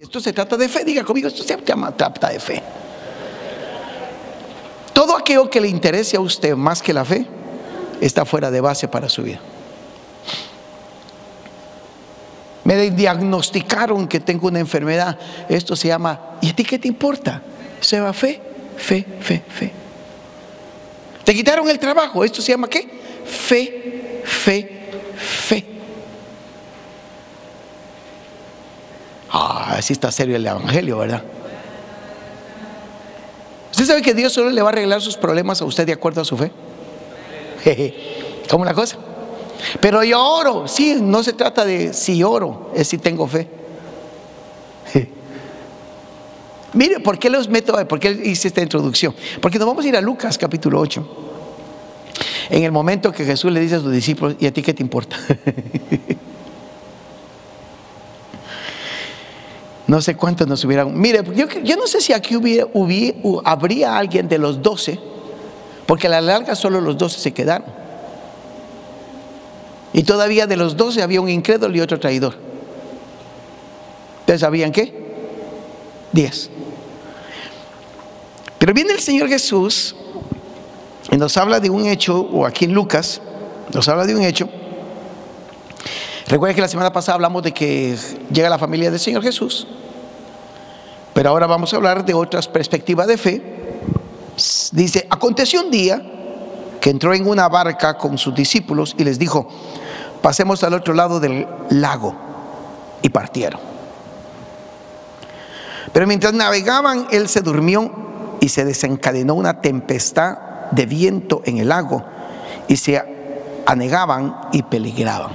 Esto se trata de fe, diga conmigo, esto se trata de fe. Todo aquello que le interese a usted más que la fe está fuera de base para su vida. Me diagnosticaron que tengo una enfermedad, esto se llama, ¿y a ti qué te importa? Se llama fe, fe, fe, fe. Te quitaron el trabajo, esto se llama ¿qué? Fe, fe, fe. Así está serio el evangelio, ¿verdad? ¿Usted sabe que Dios solo le va a arreglar sus problemas a usted de acuerdo a su fe? ¿Cómo la cosa? Pero yo oro, sí, no se trata de si oro, es si tengo fe. Mire, ¿por qué los meto? ¿Por qué hice esta introducción? Porque nos vamos a ir a Lucas capítulo 8. En el momento que Jesús le dice a sus discípulos, ¿y a ti qué te importa? No sé cuántos nos hubieran. Mire, yo no sé si aquí habría alguien de los 12, porque a la larga solo los 12 se quedaron. Y todavía de los 12 había un incrédulo y otro traidor. ¿Ustedes sabían qué? 10. Pero viene el Señor Jesús y nos habla de un hecho, o aquí en Lucas nos habla de un hecho. Recuerden que la semana pasada hablamos de que llega la familia del Señor Jesús, pero ahora vamos a hablar de otras perspectivas de fe. Dice: aconteció un día que entró en una barca con sus discípulos y les dijo: pasemos al otro lado del lago. Y partieron. Pero mientras navegaban, él se durmió y se desencadenó una tempestad de viento en el lago, y se anegaban y peligraban.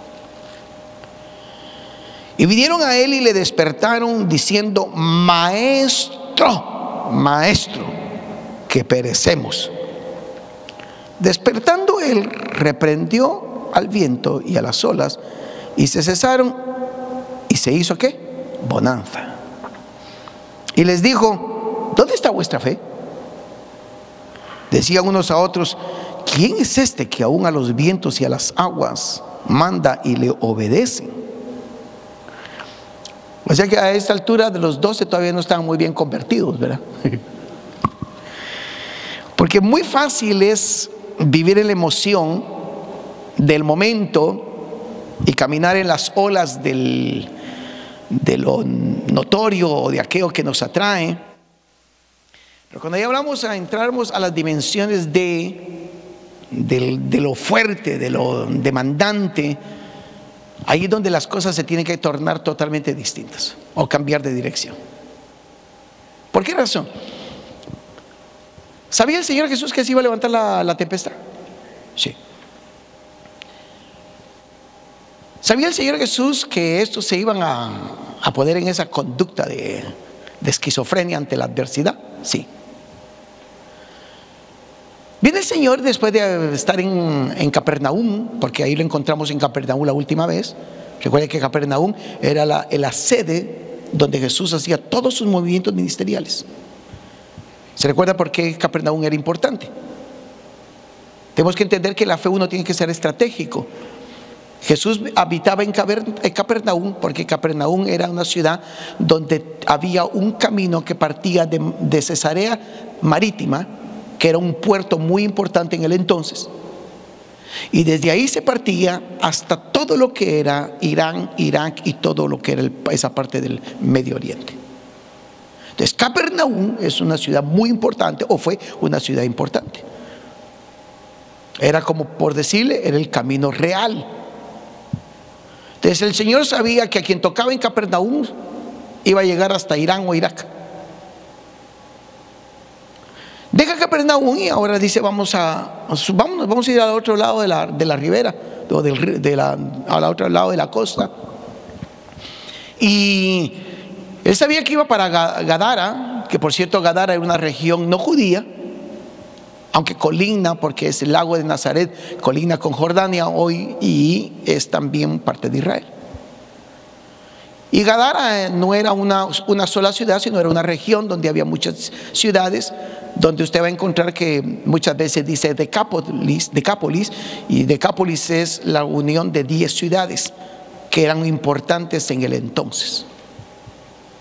Y vinieron a él y le despertaron diciendo: maestro, maestro, que perecemos. Despertando él, reprendió al viento y a las olas, y se cesaron, y se hizo ¿qué? Bonanza. Y les dijo: ¿dónde está vuestra fe? Decían unos a otros: ¿quién es este que aún a los vientos y a las aguas manda y le obedecen? O sea que a esta altura de los 12 todavía no estaban muy bien convertidos, ¿verdad? Porque muy fácil es vivir en la emoción del momento y caminar en las olas de lo notorio o de aquello que nos atrae. Pero cuando ya entramos a las dimensiones de lo fuerte, de lo demandante, ahí es donde las cosas se tienen que tornar totalmente distintas o cambiar de dirección. ¿Por qué razón? ¿Sabía el Señor Jesús que se iba a levantar la tempestad? Sí. ¿Sabía el Señor Jesús que estos se iban a poner en esa conducta de esquizofrenia ante la adversidad? Sí. Viene el Señor después de estar en Capernaum, porque ahí lo encontramos en Capernaum la última vez. Recuerden que Capernaum era la sede donde Jesús hacía todos sus movimientos ministeriales. ¿Se recuerda por qué Capernaum era importante? Tenemos que entender que la fe uno tiene que ser estratégico. Jesús habitaba en Capernaum porque Capernaum era una ciudad donde había un camino que partía de Cesarea Marítima, que era un puerto muy importante en el entonces, y desde ahí se partía hasta todo lo que era Irán, Irak y todo lo que era esa parte del Medio Oriente. Entonces Capernaum es una ciudad muy importante, o fue una ciudad importante. Era como por decirle, era el camino real. Entonces el Señor sabía que a quien tocaba en Capernaum iba a llegar hasta Irán o Irak. Deja Capernaum y ahora dice: vamos a ir al otro lado de la ribera, o al otro lado de la costa. Y él sabía que iba para Gadara, que por cierto Gadara era una región no judía, aunque colinda, porque es el lago de Nazaret, colinda con Jordania hoy, y es también parte de Israel. Y Gadara no era una sola ciudad, sino era una región donde había muchas ciudades, donde usted va a encontrar que muchas veces dice Decápolis, y Decápolis es la unión de 10 ciudades que eran importantes en el entonces.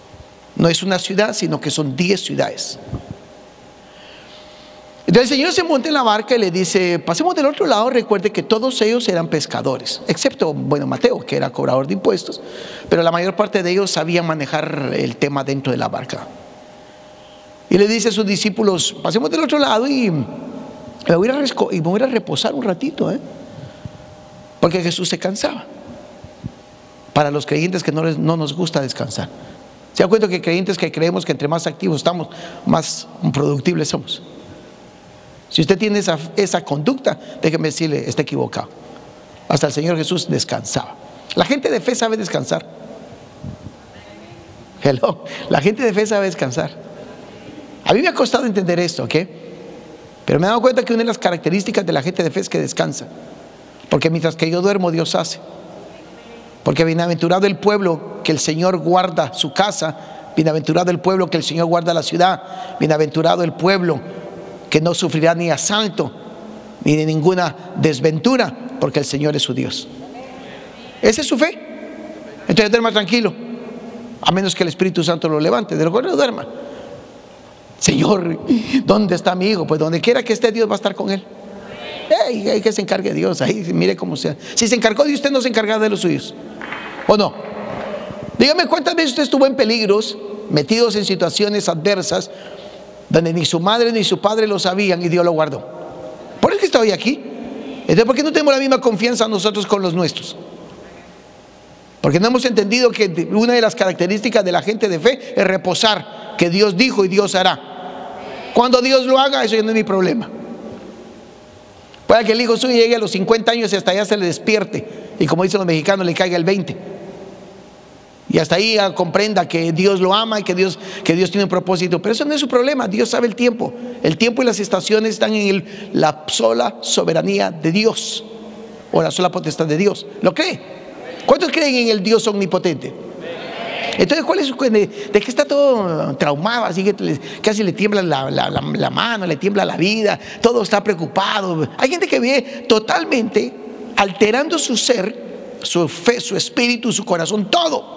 No es una ciudad, sino que son 10 ciudades. Entonces el Señor se monta en la barca y le dice: pasemos del otro lado. Recuerde que todos ellos eran pescadores, excepto, Mateo, que era cobrador de impuestos, pero la mayor parte de ellos sabían manejar el tema dentro de la barca. Y le dice a sus discípulos: pasemos del otro lado y me voy a ir a reposar un ratito, porque Jesús se cansaba. Para los creyentes que no nos gusta descansar. ¿Se da cuenta que creyentes que creemos que entre más activos estamos, más productibles somos? Si usted tiene esa conducta, déjeme decirle, está equivocado. Hasta el Señor Jesús descansaba. La gente de fe sabe descansar. Hello. La gente de fe sabe descansar. A mí me ha costado entender esto, ¿ok? Pero me he dado cuenta que una de las características de la gente de fe es que descansa. Porque mientras que yo duermo, Dios hace. Porque bienaventurado el pueblo que el Señor guarda su casa, bienaventurado el pueblo que el Señor guarda la ciudad, bienaventurado el pueblo que no sufrirá ni asalto ni de ninguna desventura, porque el Señor es su Dios. Esa es su fe. Entonces duerma tranquilo, a menos que el Espíritu Santo lo levante. De lo contrario, duerma. Señor, ¿dónde está mi hijo? Pues donde quiera que esté, Dios va a estar con él. Hay que se encargue Dios. Ahí mire cómo sea. Si se encargó de usted, no se encargará de los suyos, ¿o no? Dígame cuántas veces usted estuvo en peligros, metidos en situaciones adversas, donde ni su madre ni su padre lo sabían y Dios lo guardó. Por eso que estoy aquí. Entonces, ¿por qué no tenemos la misma confianza nosotros con los nuestros? Porque no hemos entendido que una de las características de la gente de fe es reposar, que Dios dijo y Dios hará. Cuando Dios lo haga, eso ya no es mi problema. Puede que el hijo suyo llegue a los 50 años y hasta allá se le despierte, y como dicen los mexicanos, le caiga el 20. Y hasta ahí comprenda que Dios lo ama y que Dios tiene un propósito. Pero eso no es su problema. Dios sabe el tiempo. El tiempo y las estaciones están en la sola soberanía de Dios, o la sola potestad de Dios. ¿Lo cree? ¿Cuántos creen en el Dios omnipotente? Entonces, ¿cuál es su de que está todo traumado, así que casi le tiembla la mano, le tiembla la vida, todo está preocupado? Hay gente que vive totalmente alterando su ser, su fe, su espíritu, su corazón, todo.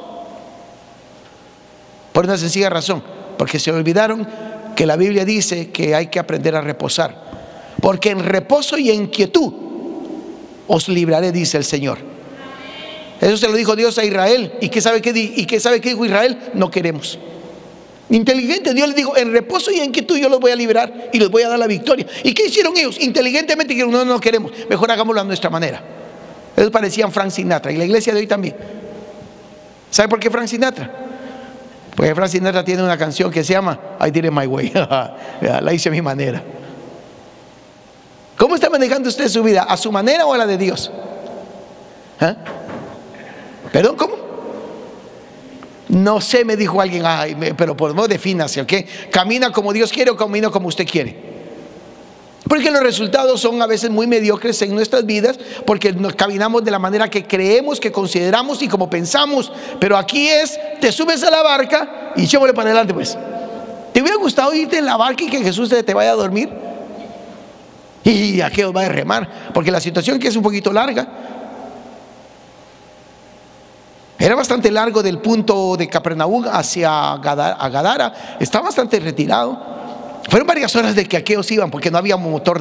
Por una sencilla razón, porque se olvidaron que la Biblia dice que hay que aprender a reposar. Porque en reposo y en quietud os libraré, dice el Señor. Eso se lo dijo Dios a Israel. ¿Y qué sabe qué dijo Israel? No queremos. Inteligente, Dios les dijo: en reposo y en quietud yo los voy a liberar y les voy a dar la victoria. ¿Y qué hicieron ellos? Inteligentemente dijeron: no queremos, mejor hagámoslo a nuestra manera. Ellos parecían Frank Sinatra, y la iglesia de hoy también. ¿Sabe por qué Frank Sinatra? Porque Frank Sinatra tiene una canción que se llama I Did It My Way. La hice a mi manera. ¿Cómo está manejando usted su vida? ¿A su manera o a la de Dios? ¿Perdón? ¿Cómo? No sé, me dijo alguien. Pero por favor, defínase, ¿ok? ¿Camina como Dios quiere o camina como usted quiere? Porque los resultados son a veces muy mediocres en nuestras vidas, porque nos caminamos de la manera que creemos, que consideramos y como pensamos. Pero aquí te subes a la barca y echémosle para adelante, pues. ¿Te hubiera gustado irte en la barca y que Jesús te vaya a dormir? Y aquí os va a remar, porque la situación que es un poquito larga. Era bastante largo del punto de Capernaum hacia Gadara. Está bastante retirado. Fueron varias horas de que aquellos iban, porque no había motor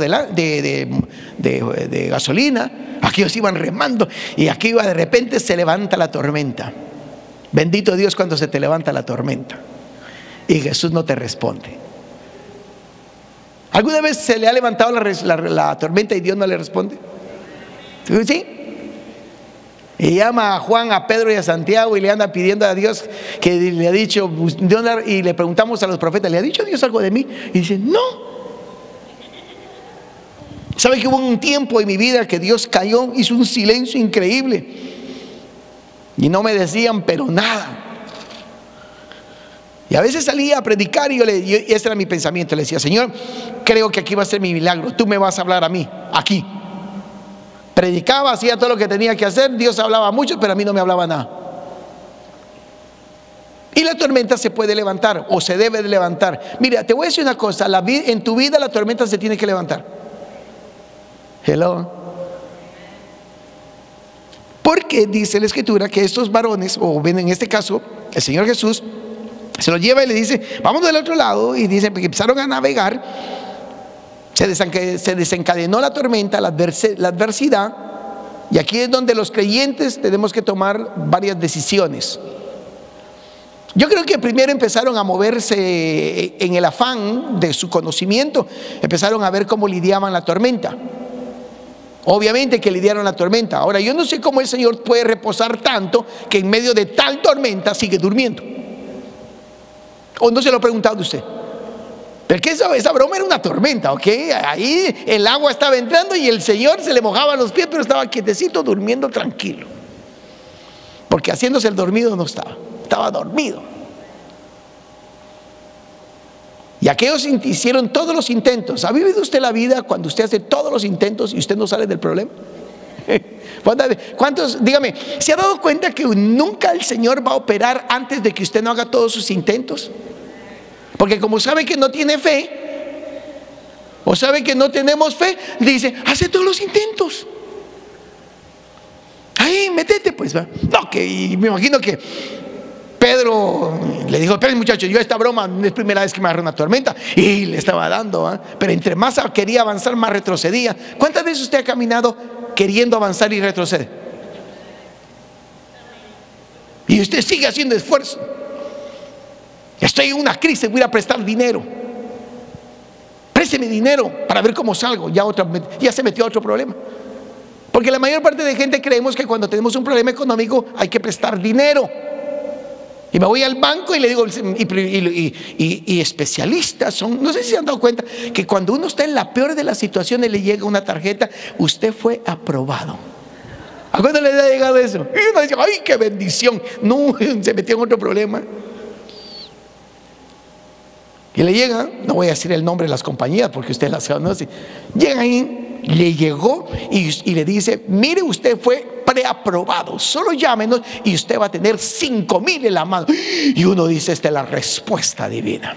de gasolina. Aquellos iban remando y aquí de repente se levanta la tormenta. Bendito Dios cuando se te levanta la tormenta y Jesús no te responde. ¿Alguna vez se le ha levantado la tormenta y Dios no le responde? ¿Sí? Y llama a Juan, a Pedro y a Santiago y le anda pidiendo a Dios, que le ha dicho, y le preguntamos a los profetas: ¿le ha dicho Dios algo de mí? Y dice: no. ¿Sabe que hubo un tiempo en mi vida que Dios cayó, hizo un silencio increíble y no me decían pero nada? Y a veces salía a predicar y ese era mi pensamiento. Le decía: Señor, creo que aquí va a ser mi milagro, tú me vas a hablar a mí, aquí. Predicaba, hacía todo lo que tenía que hacer, Dios hablaba mucho, pero a mí no me hablaba nada. Y la tormenta se puede levantar, o se debe de levantar. Mira, te voy a decir una cosa: en tu vida la tormenta se tiene que levantar. Hello. Porque dice la Escritura que estos varones, o en este caso el Señor Jesús, Se lo lleva y le dice, vamos del otro lado. Y dice que empezaron a navegar. Se desencadenó la tormenta, la adversidad. Y aquí es donde los creyentes tenemos que tomar varias decisiones. Yo creo que primero empezaron a moverse en el afán de su conocimiento. Empezaron a ver cómo lidiaban la tormenta. Obviamente que lidiaron la tormenta. Ahora, yo no sé cómo el Señor puede reposar tanto que en medio de tal tormenta sigue durmiendo. ¿O no se lo ha preguntado de usted? Porque esa broma era una tormenta, ¿ok? Ahí el agua estaba entrando y el Señor se le mojaba los pies, pero estaba quietecito, durmiendo tranquilo. Porque haciéndose el dormido no estaba dormido. Y aquellos hicieron todos los intentos. ¿Ha vivido usted la vida cuando usted hace todos los intentos y usted no sale del problema? ¿Cuántos? Dígame, ¿se ha dado cuenta que nunca el Señor va a operar antes de que usted no haga todos sus intentos? Porque como sabe que no tiene fe, o sabe que no tenemos fe, le dice, hace todos los intentos. Ahí, métete pues, ¿va? No, y me imagino que Pedro le dijo, pero muchachos, yo esta broma no es primera vez que me agarra una tormenta. Y le estaba dando, pero entre más quería avanzar, más retrocedía. ¿Cuántas veces usted ha caminado queriendo avanzar y retrocede? Y usted sigue haciendo esfuerzo. Estoy en una crisis, voy a ir a prestar dinero. Présteme dinero para ver cómo salgo. Ya se metió a otro problema. Porque la mayor parte de gente creemos que cuando tenemos un problema económico hay que prestar dinero. Y me voy al banco y le digo, y especialistas son, no sé si se han dado cuenta que cuando uno está en la peor de las situaciones le llega una tarjeta, usted fue aprobado. ¿A cuándo le ha llegado eso? Y uno dice, ay, qué bendición. No, se metió en otro problema. Y le llega, no voy a decir el nombre de las compañías porque usted las conoce. Llega ahí, le llegó y le dice, mire, usted fue preaprobado, solo llámenos y usted va a tener 5,000 en la mano. Y uno dice, esta es la respuesta divina.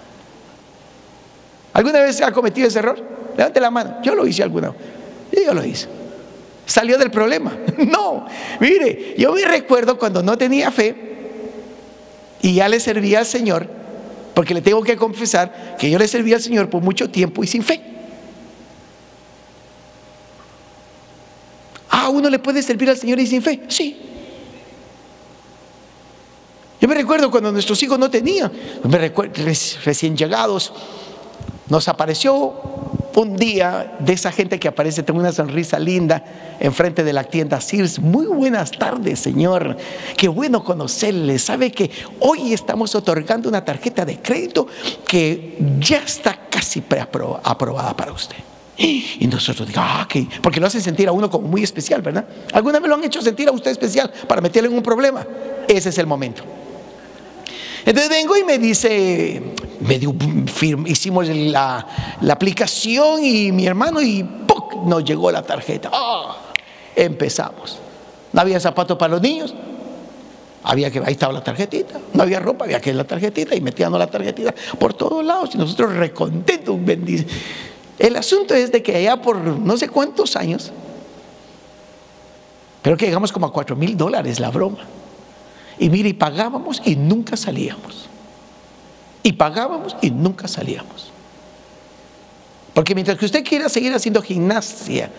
¿Alguna vez ha cometido ese error? Levante la mano. Yo lo hice alguna vez. Y yo lo hice. ¿Salió del problema? No. Mire, yo me recuerdo cuando no tenía fe y ya le servía al Señor. Porque le tengo que confesar que yo le serví al Señor por mucho tiempo y sin fe. ¿Uno le puede servir al Señor y sin fe? Sí. Yo me recuerdo cuando nuestros hijos no tenían, recién llegados, nos apareció un día de esa gente que aparece, tengo una sonrisa linda enfrente de la tienda Sears. Muy buenas tardes, señor, qué bueno conocerle. Sabe que hoy estamos otorgando una tarjeta de crédito que ya está casi aprobada para usted. Y nosotros digamos, porque lo hacen sentir a uno como muy especial, ¿verdad? ¿Alguna vez lo han hecho sentir a usted especial para meterle en un problema? Ese es el momento. Entonces vengo y me dice, hicimos la aplicación y mi hermano y ¡puc! Nos llegó la tarjeta. Empezamos. No había zapatos para los niños, ahí estaba la tarjetita. No había ropa, había que ir la tarjetita y metíamos la tarjetita por todos lados y nosotros recontentos, bendice. El asunto es de que allá por no sé cuántos años, pero que llegamos como a $4,000 la broma. Y mire, y pagábamos y nunca salíamos. Y pagábamos y nunca salíamos. Porque mientras que usted quiera seguir haciendo gimnasia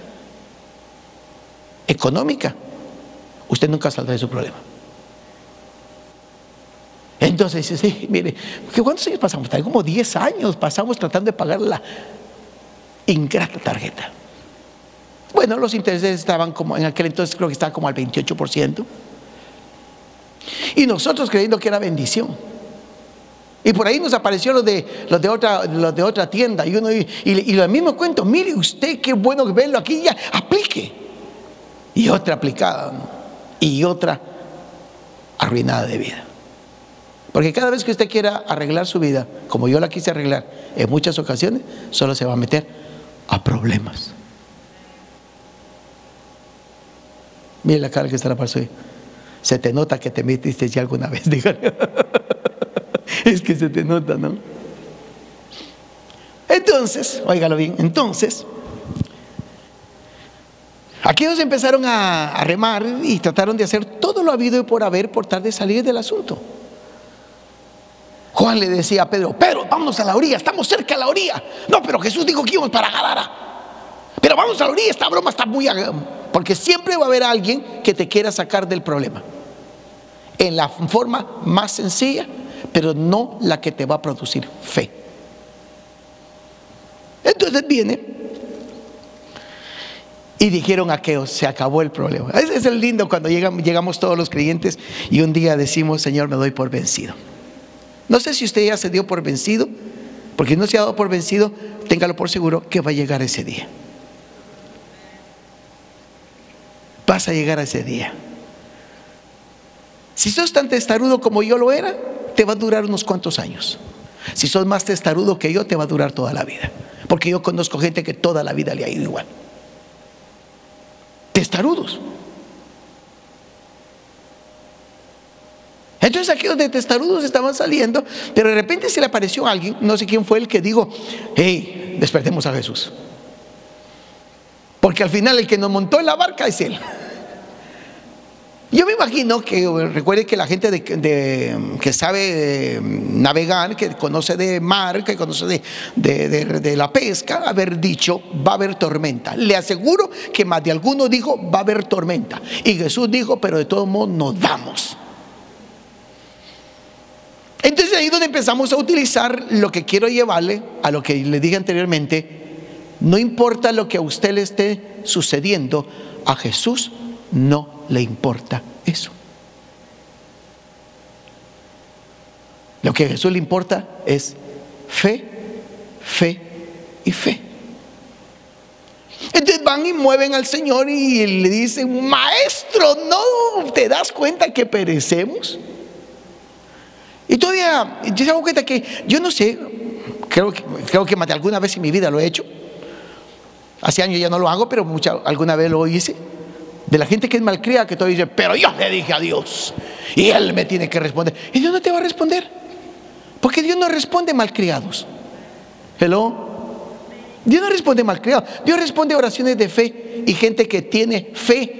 económica, usted nunca saldrá de su problema. Entonces dice, sí, mire, ¿cuántos años pasamos? Como 10 años pasamos tratando de pagar la ingrata tarjeta. Bueno, los intereses estaban como, en aquel entonces creo que estaba como al 28%. Y nosotros creyendo que era bendición. Y por ahí nos apareció los de otra tienda. Y uno y lo mismo cuento, mire usted qué bueno verlo aquí, ya aplique. Y otra aplicada, ¿no? Y otra arruinada de vida. Porque cada vez que usted quiera arreglar su vida, como yo la quise arreglar en muchas ocasiones, solo se va a meter a problemas. Mire la cara que está la persona. Se te nota que te metiste ya alguna vez, dígale. Es que se te nota, ¿no? Entonces, óigalo bien, entonces aquellos empezaron a remar y trataron de hacer todo lo habido y por haber por tal de salir del asunto. Juan le decía a Pedro: Pedro, vámonos a la orilla, estamos cerca de la orilla. No, pero Jesús dijo que íbamos para Gadara. Pero vamos a la orilla, esta broma está muy... Porque siempre va a haber alguien que te quiera sacar del problema en la forma más sencilla, pero no la que te va a producir fe. Entonces viene y dijeron aquellos: se acabó el problema. Ese es el lindo cuando llegamos todos los creyentes y un día decimos: Señor, me doy por vencido. No sé si usted ya se dio por vencido, porque si no se ha dado por vencido, téngalo por seguro que va a llegar ese día. Vas a llegar a ese día. Si sos tan testarudo como yo lo era, te va a durar unos cuantos años. Si sos más testarudo que yo, te va a durar toda la vida. Porque yo conozco gente que toda la vida le ha ido igual. Testarudos. Entonces aquellos de testarudos estaban saliendo, pero de repente se le apareció a alguien, no sé quién fue el que dijo: hey, despertemos a Jesús. Porque al final el que nos montó en la barca es Él. Yo me imagino que, recuerde que la gente que sabe navegar, que conoce de mar, que conoce de la pesca, haber dicho: va a haber tormenta. Le aseguro que más de alguno dijo: va a haber tormenta. Y Jesús dijo: pero de todos modos nos damos. Entonces ahí es donde empezamos a utilizar lo que quiero llevarle a lo que le dije anteriormente. No importa lo que a usted le esté sucediendo, a Jesús no le importa eso. Lo que a Jesús le importa es fe, fe y fe. Entonces van y mueven al Señor y le dicen: Maestro, ¿no te das cuenta que perecemos? Y todavía yo se hago cuenta que, yo no sé, creo que más de alguna vez en mi vida lo he hecho. Hace años ya no lo hago, pero alguna vez lo hice. De la gente que es malcriada, que todavía dice: pero yo le dije a Dios y Él me tiene que responder. Y Dios no te va a responder, porque Dios no responde malcriados. Hello. Dios no responde malcriados. Dios responde oraciones de fe y gente que tiene fe.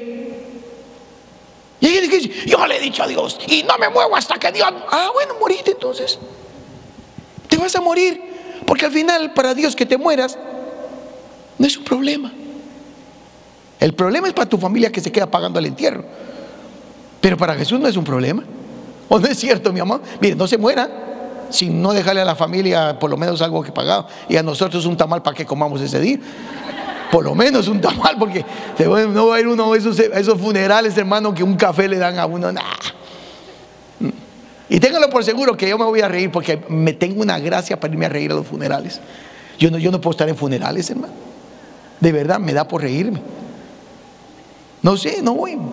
Y hay gente que dice: yo le he dicho a Dios y no me muevo hasta que Dios... bueno, morite entonces. Te vas a morir, porque al final para Dios que te mueras no es un problema. El problema es para tu familia, que se queda pagando el entierro. Pero para Jesús no es un problema. ¿O no es cierto, mi amor? Mire, no se muera sin no dejarle a la familia por lo menos algo que pagar. Y a nosotros un tamal para que comamos ese día. Por lo menos un tamal, porque no va a ir uno a esos funerales, hermano, que un café le dan a uno. Nah. Y ténganlo por seguro que yo me voy a reír, porque me tengo una gracia para irme a reír a los funerales. Yo no puedo estar en funerales, hermano. De verdad, me da por reírme. No sé, no voy.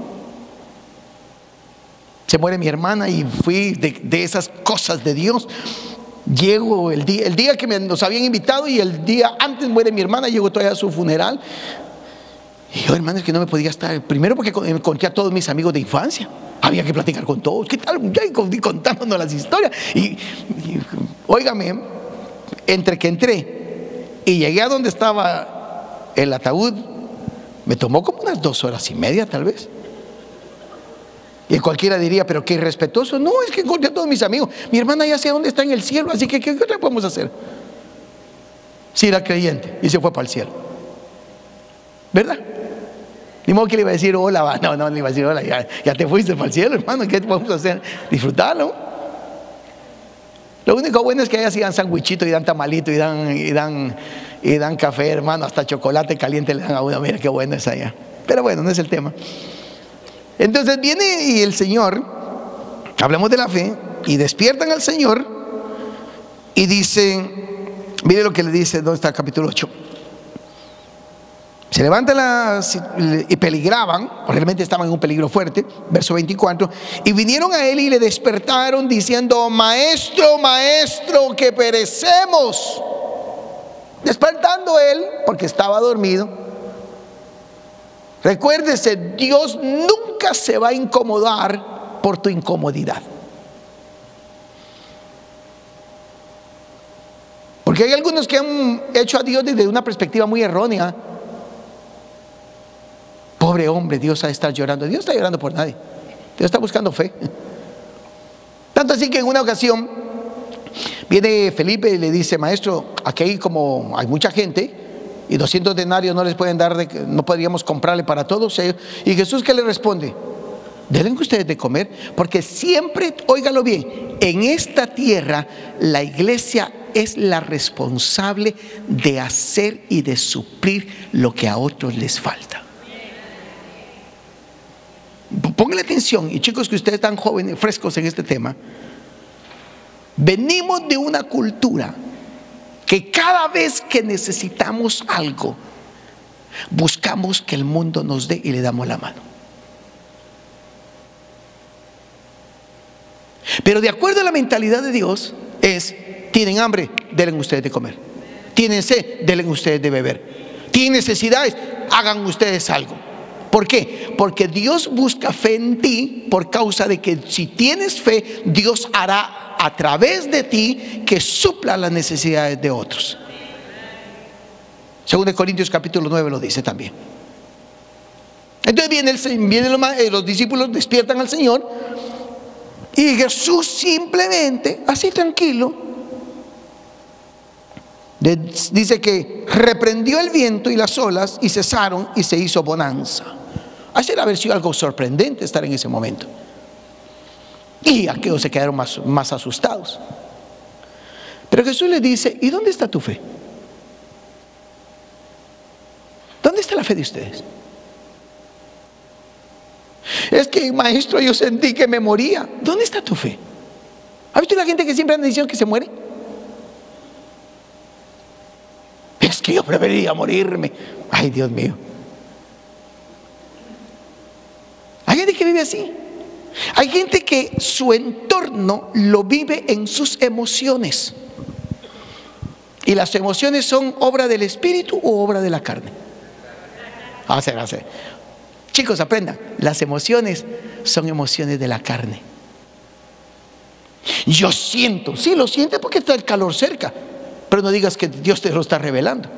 Se muere mi hermana y fui de esas cosas de Dios. Llego el día que nos habían invitado, y el día antes muere mi hermana. Llego todavía a su funeral. Y yo, hermano, es que no me podía estar. Primero porque conté a todos mis amigos de infancia. Había que platicar con todos. ¿Qué tal? Ya contándonos las historias. Y óigame, entre que entré y llegué a donde estaba el ataúd, me tomó como unas 2 horas y media tal vez. Y cualquiera diría: pero qué irrespetuoso. No, es que encontré a todos mis amigos. Mi hermana ya sé dónde está, en el cielo. Así que ¿qué le podemos hacer? Si era creyente y se fue para el cielo, ¿verdad? Ni modo que le iba a decir hola. No le iba a decir hola. Ya te fuiste para el cielo, hermano. ¿Qué podemos hacer? Disfrutarlo. Lo único bueno es que allá sí dan sandwichito y dan tamalito y dan café, hermano. Hasta chocolate caliente le dan a uno. Mira qué bueno es allá. Pero bueno, no es el tema. Entonces viene y el Señor, hablamos de la fe, y despiertan al Señor y dicen, mire lo que le dice, ¿dónde está el capítulo 8? Se levantan y peligraban, realmente estaban en un peligro fuerte, verso 24, y vinieron a él y le despertaron diciendo: Maestro, maestro, que perecemos. Despertando él, porque estaba dormido. Recuérdese, Dios nunca se va a incomodar por tu incomodidad. Porque hay algunos que han hecho a Dios desde una perspectiva muy errónea. Pobre hombre, Dios ha de estar llorando. Dios está llorando por nadie. Dios está buscando fe. Tanto así que en una ocasión Viene Felipe y le dice: maestro, aquí hay mucha gente y 200 denarios no les pueden dar, no podríamos comprarle para todos ellos. Y Jesús, ¿qué le responde? Denle ustedes de comer, porque siempre, óigalo bien, en esta tierra la iglesia es la responsable de hacer y de suplir lo que a otros les falta. Pónganle atención, y chicos que ustedes están jóvenes, frescos en este tema. Venimos de una cultura que cada vez que necesitamos algo, buscamos que el mundo nos dé y le damos la mano. Pero de acuerdo a la mentalidad de Dios es: tienen hambre, denle ustedes de comer. Tienen sed, denle ustedes de beber. Tienen necesidades, hagan ustedes algo. ¿Por qué? Porque Dios busca fe en ti, por causa de que si tienes fe, Dios hará a través de ti que supla las necesidades de otros. Según de Corintios capítulo 9 lo dice también. Entonces vienen los discípulos, despiertan al Señor, y Jesús simplemente, así tranquilo, dice que reprendió el viento y las olas y cesaron y se hizo bonanza. Así era haber sido algo sorprendente estar en ese momento. Y aquellos se quedaron más asustados. Pero Jesús les dice: ¿y dónde está tu fe? ¿Dónde está la fe de ustedes? Es que, maestro, yo sentí que me moría. ¿Dónde está tu fe? ¿Has visto la gente que siempre anda diciendo que se muere? Es que yo preferiría morirme. Ay, Dios mío. Hay gente que vive así. Hay gente que su entorno lo vive en sus emociones. ¿Y las emociones son obra del espíritu o obra de la carne? Hacer. Chicos, aprendan. Las emociones son emociones de la carne. Yo siento. Sí, lo sientes porque está el calor cerca. Pero no digas que Dios te lo está revelando.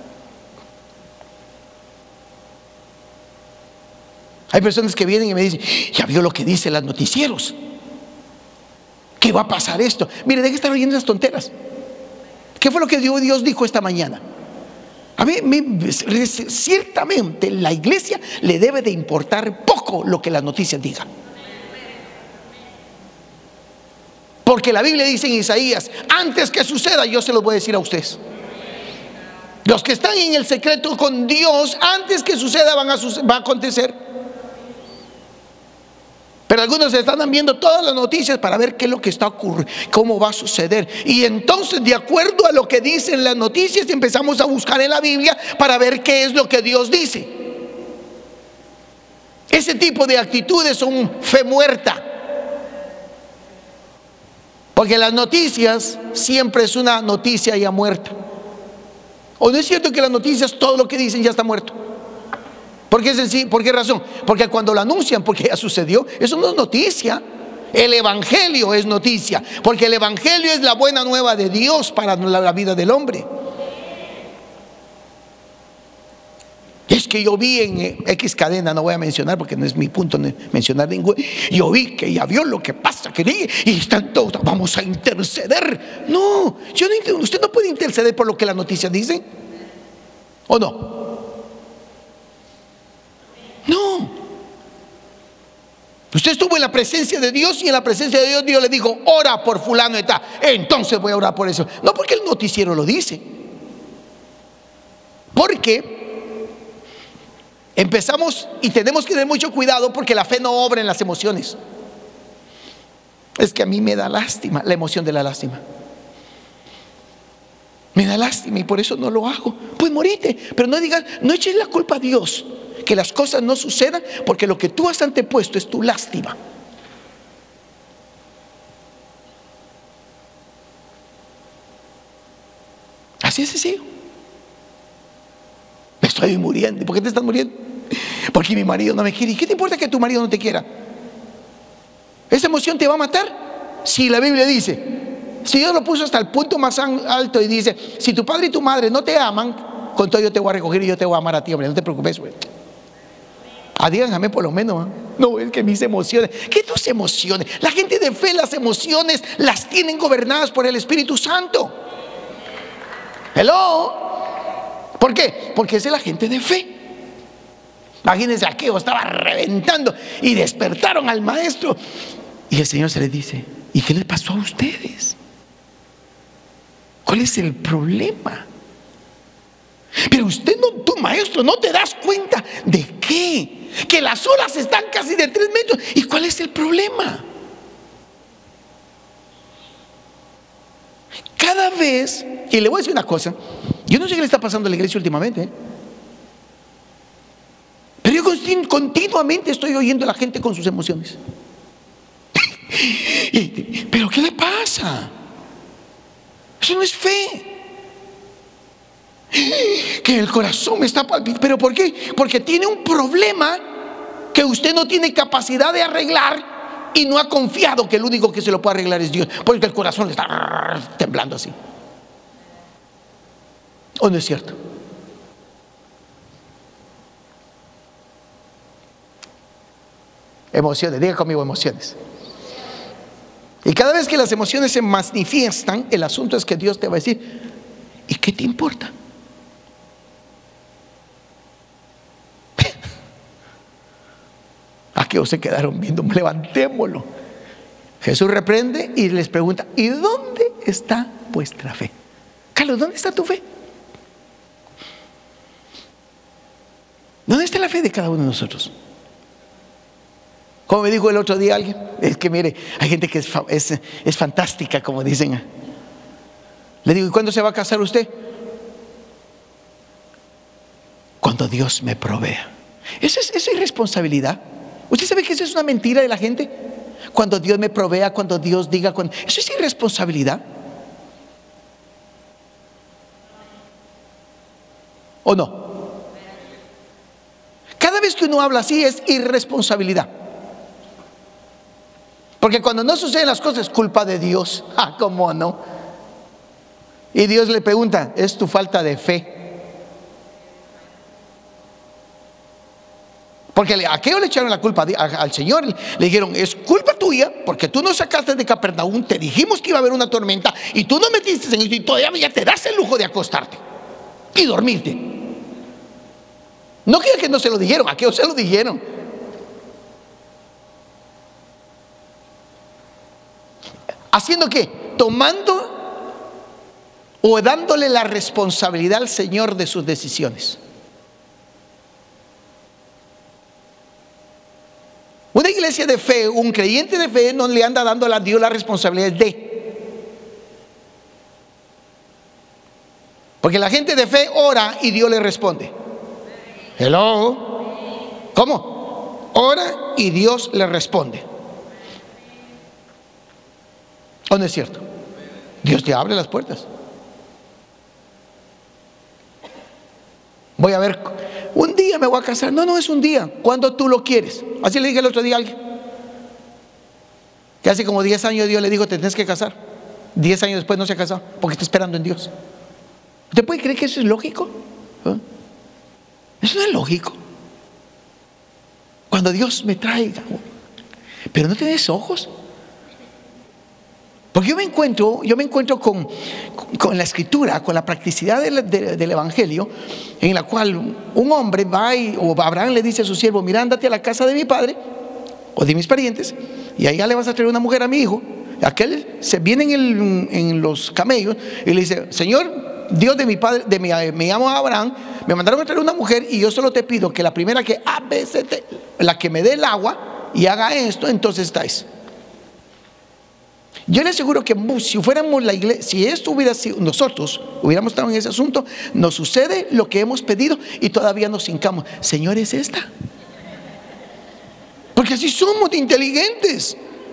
Hay personas que vienen y me dicen: ya vio lo que dicen los noticieros, ¿qué va a pasar esto? Mire, deje de estar oyendo esas tonteras. ¿Qué fue lo que Dios dijo esta mañana? A mí ciertamente la iglesia le debe de importar poco lo que las noticias digan. Porque la Biblia dice en Isaías: antes que suceda, yo se los voy a decir a ustedes. Los que están en el secreto con Dios, antes que suceda va a acontecer. Pero algunos están viendo todas las noticias para ver qué es lo que está ocurriendo, cómo va a suceder. Y entonces, de acuerdo a lo que dicen las noticias, empezamos a buscar en la Biblia para ver qué es lo que Dios dice. Ese tipo de actitudes son fe muerta. Porque las noticias siempre es una noticia ya muerta. ¿O no es cierto que las noticias, todo lo que dicen ya está muerto? ¿Por qué razón? Porque cuando lo anuncian, porque ya sucedió, eso no es noticia. El evangelio es noticia, porque el evangelio es la buena nueva de Dios para la vida del hombre. Es que yo vi en X cadena, no voy a mencionar porque no es mi punto mencionar ningún. Yo vi que ya vio lo que pasa, y están todos: vamos a interceder. No, usted no puede interceder por lo que las noticias dicen. ¿O no? No. Usted estuvo en la presencia de Dios, y en la presencia de Dios le dijo: ora por fulano y tal. Entonces voy a orar por eso. No porque el noticiero lo dice. Porque empezamos y tenemos que tener mucho cuidado, porque la fe no obra en las emociones. Es que a mí me da lástima, la emoción de la lástima. Me da lástima y por eso no lo hago. Pues morite, pero no digas, no eches la culpa a Dios que las cosas no sucedan, porque lo que tú has antepuesto es tu lástima. Así es sencillo. Me estoy muriendo. ¿Por qué te estás muriendo? Porque mi marido no me quiere. ¿Y qué te importa que tu marido no te quiera? ¿Esa emoción te va a matar? Si la Biblia dice, si Dios lo puso hasta el punto más alto y dice: si tu padre y tu madre no te aman, con todo yo te voy a recoger y yo te voy a amar a ti, hombre, no te preocupes, güey. Díganme por lo menos, ¿eh? No, es que mis emociones. ¿Qué tus emociones? La gente de fe, las emociones las tienen gobernadas por el Espíritu Santo. Hello. ¿Por qué? Porque esa es la gente de fe. Imagínense, Zaqueo estaba reventando y despertaron al maestro. Y el Señor se les dice: ¿y qué les pasó a ustedes? ¿Cuál es el problema? Pero usted no, tu maestro, no te das cuenta de qué, que las olas están casi de 3 metros. ¿Y cuál es el problema? Cada vez, y le voy a decir una cosa, yo no sé qué le está pasando a la iglesia últimamente, pero yo continuamente estoy oyendo a la gente con sus emociones. ¿Pero qué le pasa? Eso no es fe. Que el corazón me está palpitando. ¿Pero por qué? Porque tiene un problema que usted no tiene capacidad de arreglar y no ha confiado que el único que se lo puede arreglar es Dios, porque el corazón le está temblando así. ¿O no es cierto? Emociones, diga conmigo, emociones. Y cada vez que las emociones se manifiestan, el asunto es que Dios te va a decir: ¿y qué te importa? Aquellos se quedaron viendo, levantémoslo. Jesús reprende y les pregunta: ¿y dónde está vuestra fe? Carlos, ¿dónde está tu fe? ¿Dónde está la fe de cada uno de nosotros? Como me dijo el otro día alguien, es que mire, hay gente que es fantástica, como dicen. Le digo: ¿y cuándo se va a casar usted? Cuando Dios me provea. Esa es irresponsabilidad. ¿Usted sabe que eso es una mentira de la gente? Cuando Dios me provea, cuando Dios diga, eso es irresponsabilidad. ¿O no? Cada vez que uno habla así es irresponsabilidad. Porque cuando no suceden las cosas es culpa de Dios. ¿Cómo no? Y Dios le pregunta: ¿es tu falta de fe? Porque a aquellos le echaron la culpa al Señor. Le dijeron: es culpa tuya, porque tú nos sacaste de Capernaum, te dijimos que iba a haber una tormenta y tú no metiste en eso, y todavía ya te das el lujo de acostarte y dormirte. No quiero que no se lo dijeron, aquellos se lo dijeron. ¿Haciendo qué? Tomando o dándole la responsabilidad al Señor de sus decisiones. Una iglesia de fe, un creyente de fe, no le anda dando a Dios la responsabilidad de. Porque la gente de fe ora y Dios le responde. Hello. ¿Cómo? Ora y Dios le responde. ¿O no es cierto? Dios te abre las puertas. Voy a ver, un día me voy a casar. No es un día, cuando tú lo quieres. Así le dije el otro día a alguien que hace como 10 años Dios le dijo: te tienes que casar. 10 años después no se ha casado porque está esperando en Dios. ¿Usted puede creer que eso es lógico? Eso no es lógico. Cuando Dios me traiga. Pero no tenés ojos. Porque yo me encuentro con la escritura, con la practicidad del evangelio, en la cual un hombre va o Abraham le dice a su siervo: mira, ándate a la casa de mi padre o de mis parientes, y allá le vas a traer una mujer a mi hijo. Aquel se viene en los camellos y le dice: Señor, Dios de mi padre, me llamo Abraham, me mandaron a traer una mujer, y yo solo te pido que la primera que la que me dé el agua y haga esto, entonces estáis. Yo le aseguro que si fuéramos la iglesia, si esto hubiera sido, nosotros hubiéramos estado en ese asunto, nos sucede lo que hemos pedido y todavía nos hincamos: Señor, ¿es esta? Porque así somos de inteligentes.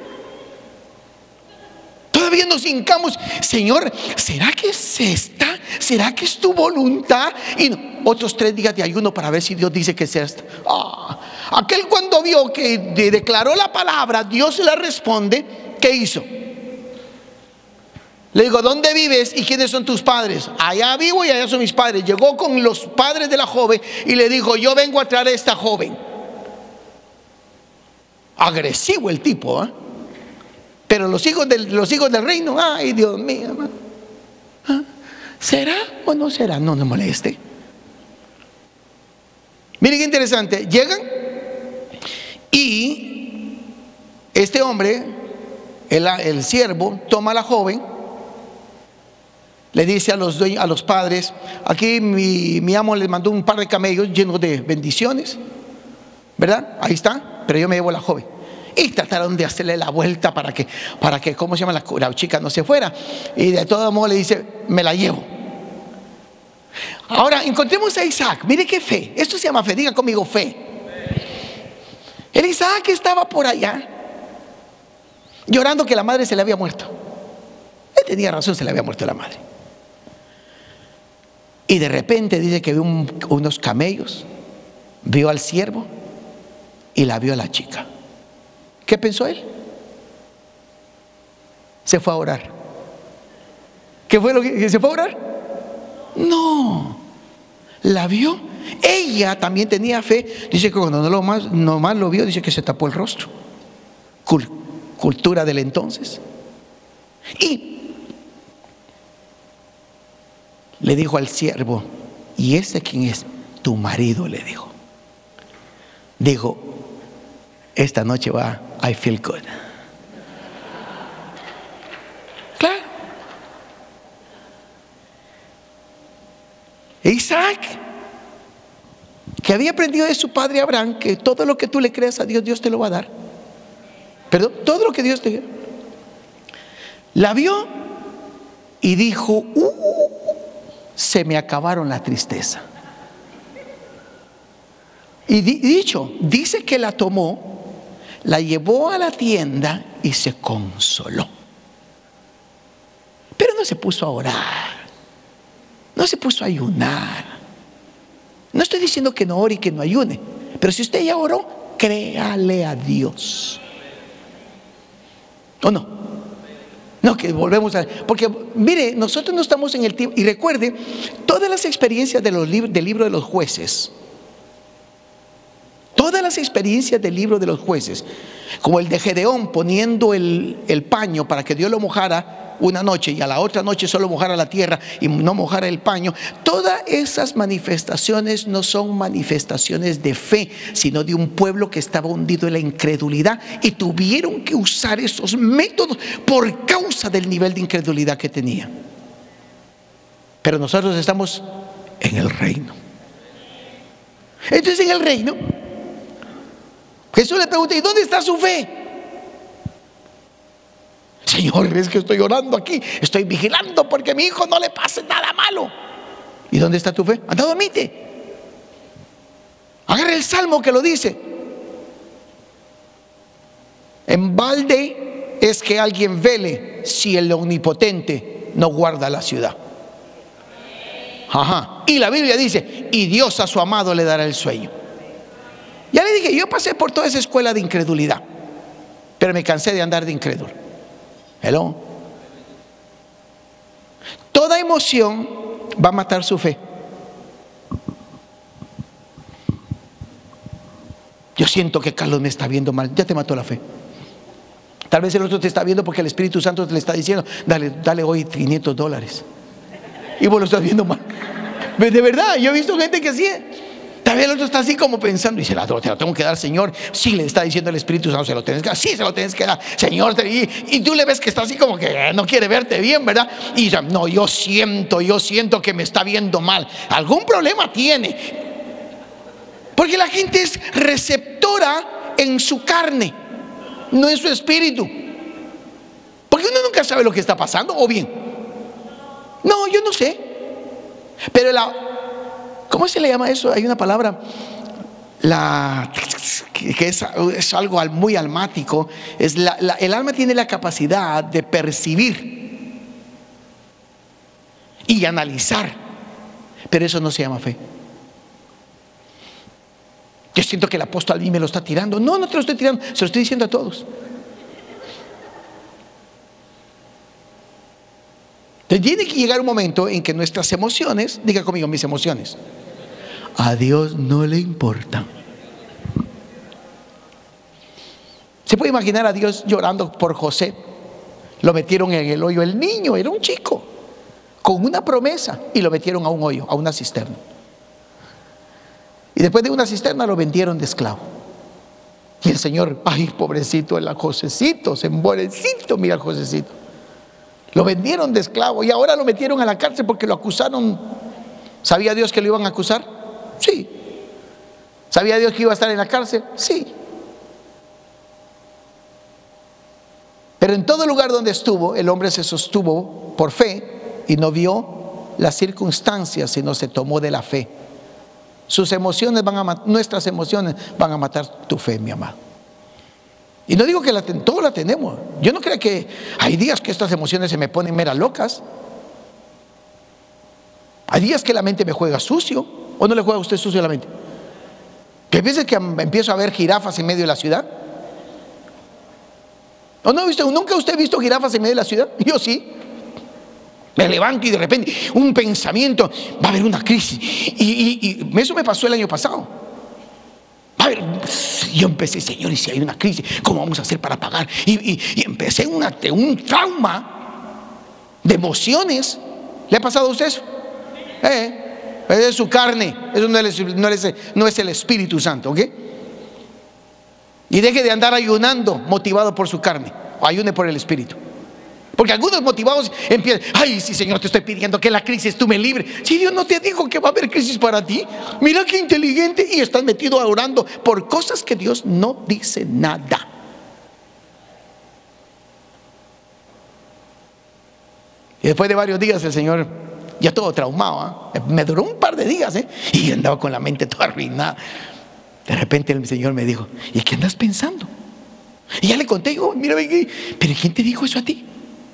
Todavía nos hincamos: Señor, ¿será que es esta? ¿Será que es tu voluntad? Y otros 3 días de ayuno para ver si Dios dice que es esta. Aquel, cuando vio que declaró la palabra, Dios le responde, ¿qué hizo? Le digo: ¿dónde vives y quiénes son tus padres? Allá vivo y allá son mis padres. Llegó con los padres de la joven y le dijo: yo vengo a traer a esta joven. agresivo el tipo, ¿eh? Pero los hijos del reino, ay Dios mío, ¿ah? ¿Será o no será? No me moleste. Miren qué interesante. Llegan y este hombre, el siervo, toma a la joven, le dice a los padres: aquí mi amo le mandó un par de camellos llenos de bendiciones, ¿verdad? Ahí está, pero yo me llevo a la joven. Y trataron de hacerle la vuelta para que ¿cómo se llama? La chica no se fuera. Y de todo modo le dice: me la llevo. Ahora encontremos a Isaac. Mire qué fe. Esto se llama fe. Diga conmigo: fe. El Isaac estaba por allá llorando que la madre se le había muerto. Él tenía razón, se le había muerto la madre. Y de repente dice que vio unos camellos, vio al siervo y la vio a la chica. ¿Qué pensó él? Se fue a orar. ¿Qué fue lo que se fue a orar? No, la vio. Ella también tenía fe. Dice que cuando nomás lo vio, dice que se tapó el rostro. Cultura del entonces. Y le dijo al siervo: ¿y ese quién es? Tu marido, le dijo. Dijo: esta noche va, I feel good. Claro. Isaac, que había aprendido de su padre Abraham que todo lo que tú le creas a Dios, Dios te lo va a dar. Perdón, todo lo que Dios te... La vio y dijo: se me acabaron la tristeza. Y dice que la tomó, la llevó a la tienda y se consoló. Pero no se puso a orar, no se puso a ayunar. No estoy diciendo que no ore y que no ayune, pero si usted ya oró, créale a Dios. ¿O no? No, que volvemos a... Porque mire, nosotros no estamos en el tiempo. Y recuerde, todas las experiencias del libro de los jueces, todas las experiencias del libro de los jueces, como el de Gedeón poniendo el paño para que Dios lo mojara una noche y a la otra noche solo mojara la tierra y no mojara el paño, todas esas manifestaciones no son manifestaciones de fe, sino de un pueblo que estaba hundido en la incredulidad y tuvieron que usar esos métodos por causa del nivel de incredulidad que tenía. Pero nosotros estamos en el reino. Entonces, en el reino, Jesús le pregunta: ¿y dónde está su fe? Señor, es que estoy orando aquí, estoy vigilando porque a mi hijo no le pase nada malo. ¿Y dónde está tu fe? Anda, dormite. Agarra el salmo que lo dice: en balde es que alguien vele si el omnipotente no guarda la ciudad. Ajá. Y la Biblia dice: y Dios a su amado le dará el sueño. Ya le dije, yo pasé por toda esa escuela de incredulidad, pero me cansé de andar de incrédulo. Hello. Toda emoción va a matar su fe. Yo siento que Carlos me está viendo mal. Ya te mató la fe. Tal vez el otro te está viendo porque el Espíritu Santo te le está diciendo: dale hoy $500. Y vos lo estás viendo mal. De verdad, yo he visto gente que así. Tal vez el otro está así como pensando y dice: te lo tengo que dar, Señor. Sí, le está diciendo el Espíritu Santo: se lo tienes que dar. Sí, se lo tienes que dar, Señor. Y tú le ves que está así como que no quiere verte bien, ¿verdad? Y dice: no, yo siento que me está viendo mal. Algún problema tiene. Porque la gente es receptora en su carne, no en su espíritu. Porque uno nunca sabe lo que está pasando. O bien, no, yo no sé. Pero ¿cómo se le llama eso? Hay una palabra que es algo muy almático. El alma tiene la capacidad de percibir y analizar, pero eso no se llama fe. Yo siento que el apóstol a mí me lo está tirando. No, no te lo estoy tirando, se lo estoy diciendo a todos. Entonces tiene que llegar un momento en que nuestras emociones, diga conmigo, mis emociones, a Dios no le importa. ¿Se puede imaginar a Dios llorando por José? Lo metieron en el hoyo. El niño era un chico con una promesa y lo metieron a un hoyo, a una cisterna. Y después de una cisterna lo vendieron de esclavo. Y el Señor, ay, pobrecito el Josecito, se pobrecito, mira el Josecito. Lo vendieron de esclavo y ahora lo metieron a la cárcel porque lo acusaron. ¿Sabía Dios que lo iban a acusar? Sí. ¿Sabía Dios que iba a estar en la cárcel? Sí. Pero en todo lugar donde estuvo, el hombre se sostuvo por fe y no vio las circunstancias, sino se tomó de la fe. Sus emociones nuestras emociones van a matar tu fe, mi amado. Y no digo que todos la tenemos. Yo no creo que hay días que estas emociones se me ponen meras locas. Hay días que la mente me juega sucio. ¿O no le juega a usted sucio a la mente? Que hay veces que empiezo a ver jirafas en medio de la ciudad. ¿O no visto? ¿Nunca usted ha visto jirafas en medio de la ciudad? Yo sí. Me levanto y de repente un pensamiento, va a haber una crisis. Y eso me pasó el año pasado. A ver, yo empecé, Señor, y si hay una crisis, ¿cómo vamos a hacer para pagar? Y empecé un trauma de emociones. ¿Le ha pasado a usted eso? Es su carne. Eso no es el Espíritu Santo, ¿ok? Y deje de andar ayunando motivado por su carne. O ayune por el Espíritu. Porque algunos motivados empiezan, ay, sí, Señor, te estoy pidiendo que la crisis tú me libres. Si Dios no te dijo que va a haber crisis para ti, mira qué inteligente. Y estás metido orando por cosas que Dios no dice nada. Y después de varios días el Señor, ya todo traumado, me duró un par de días, y andaba con la mente toda arruinada. De repente el Señor me dijo, ¿y qué andas pensando? Y ya le conté, digo, mira, pero ¿quién te dijo eso a ti?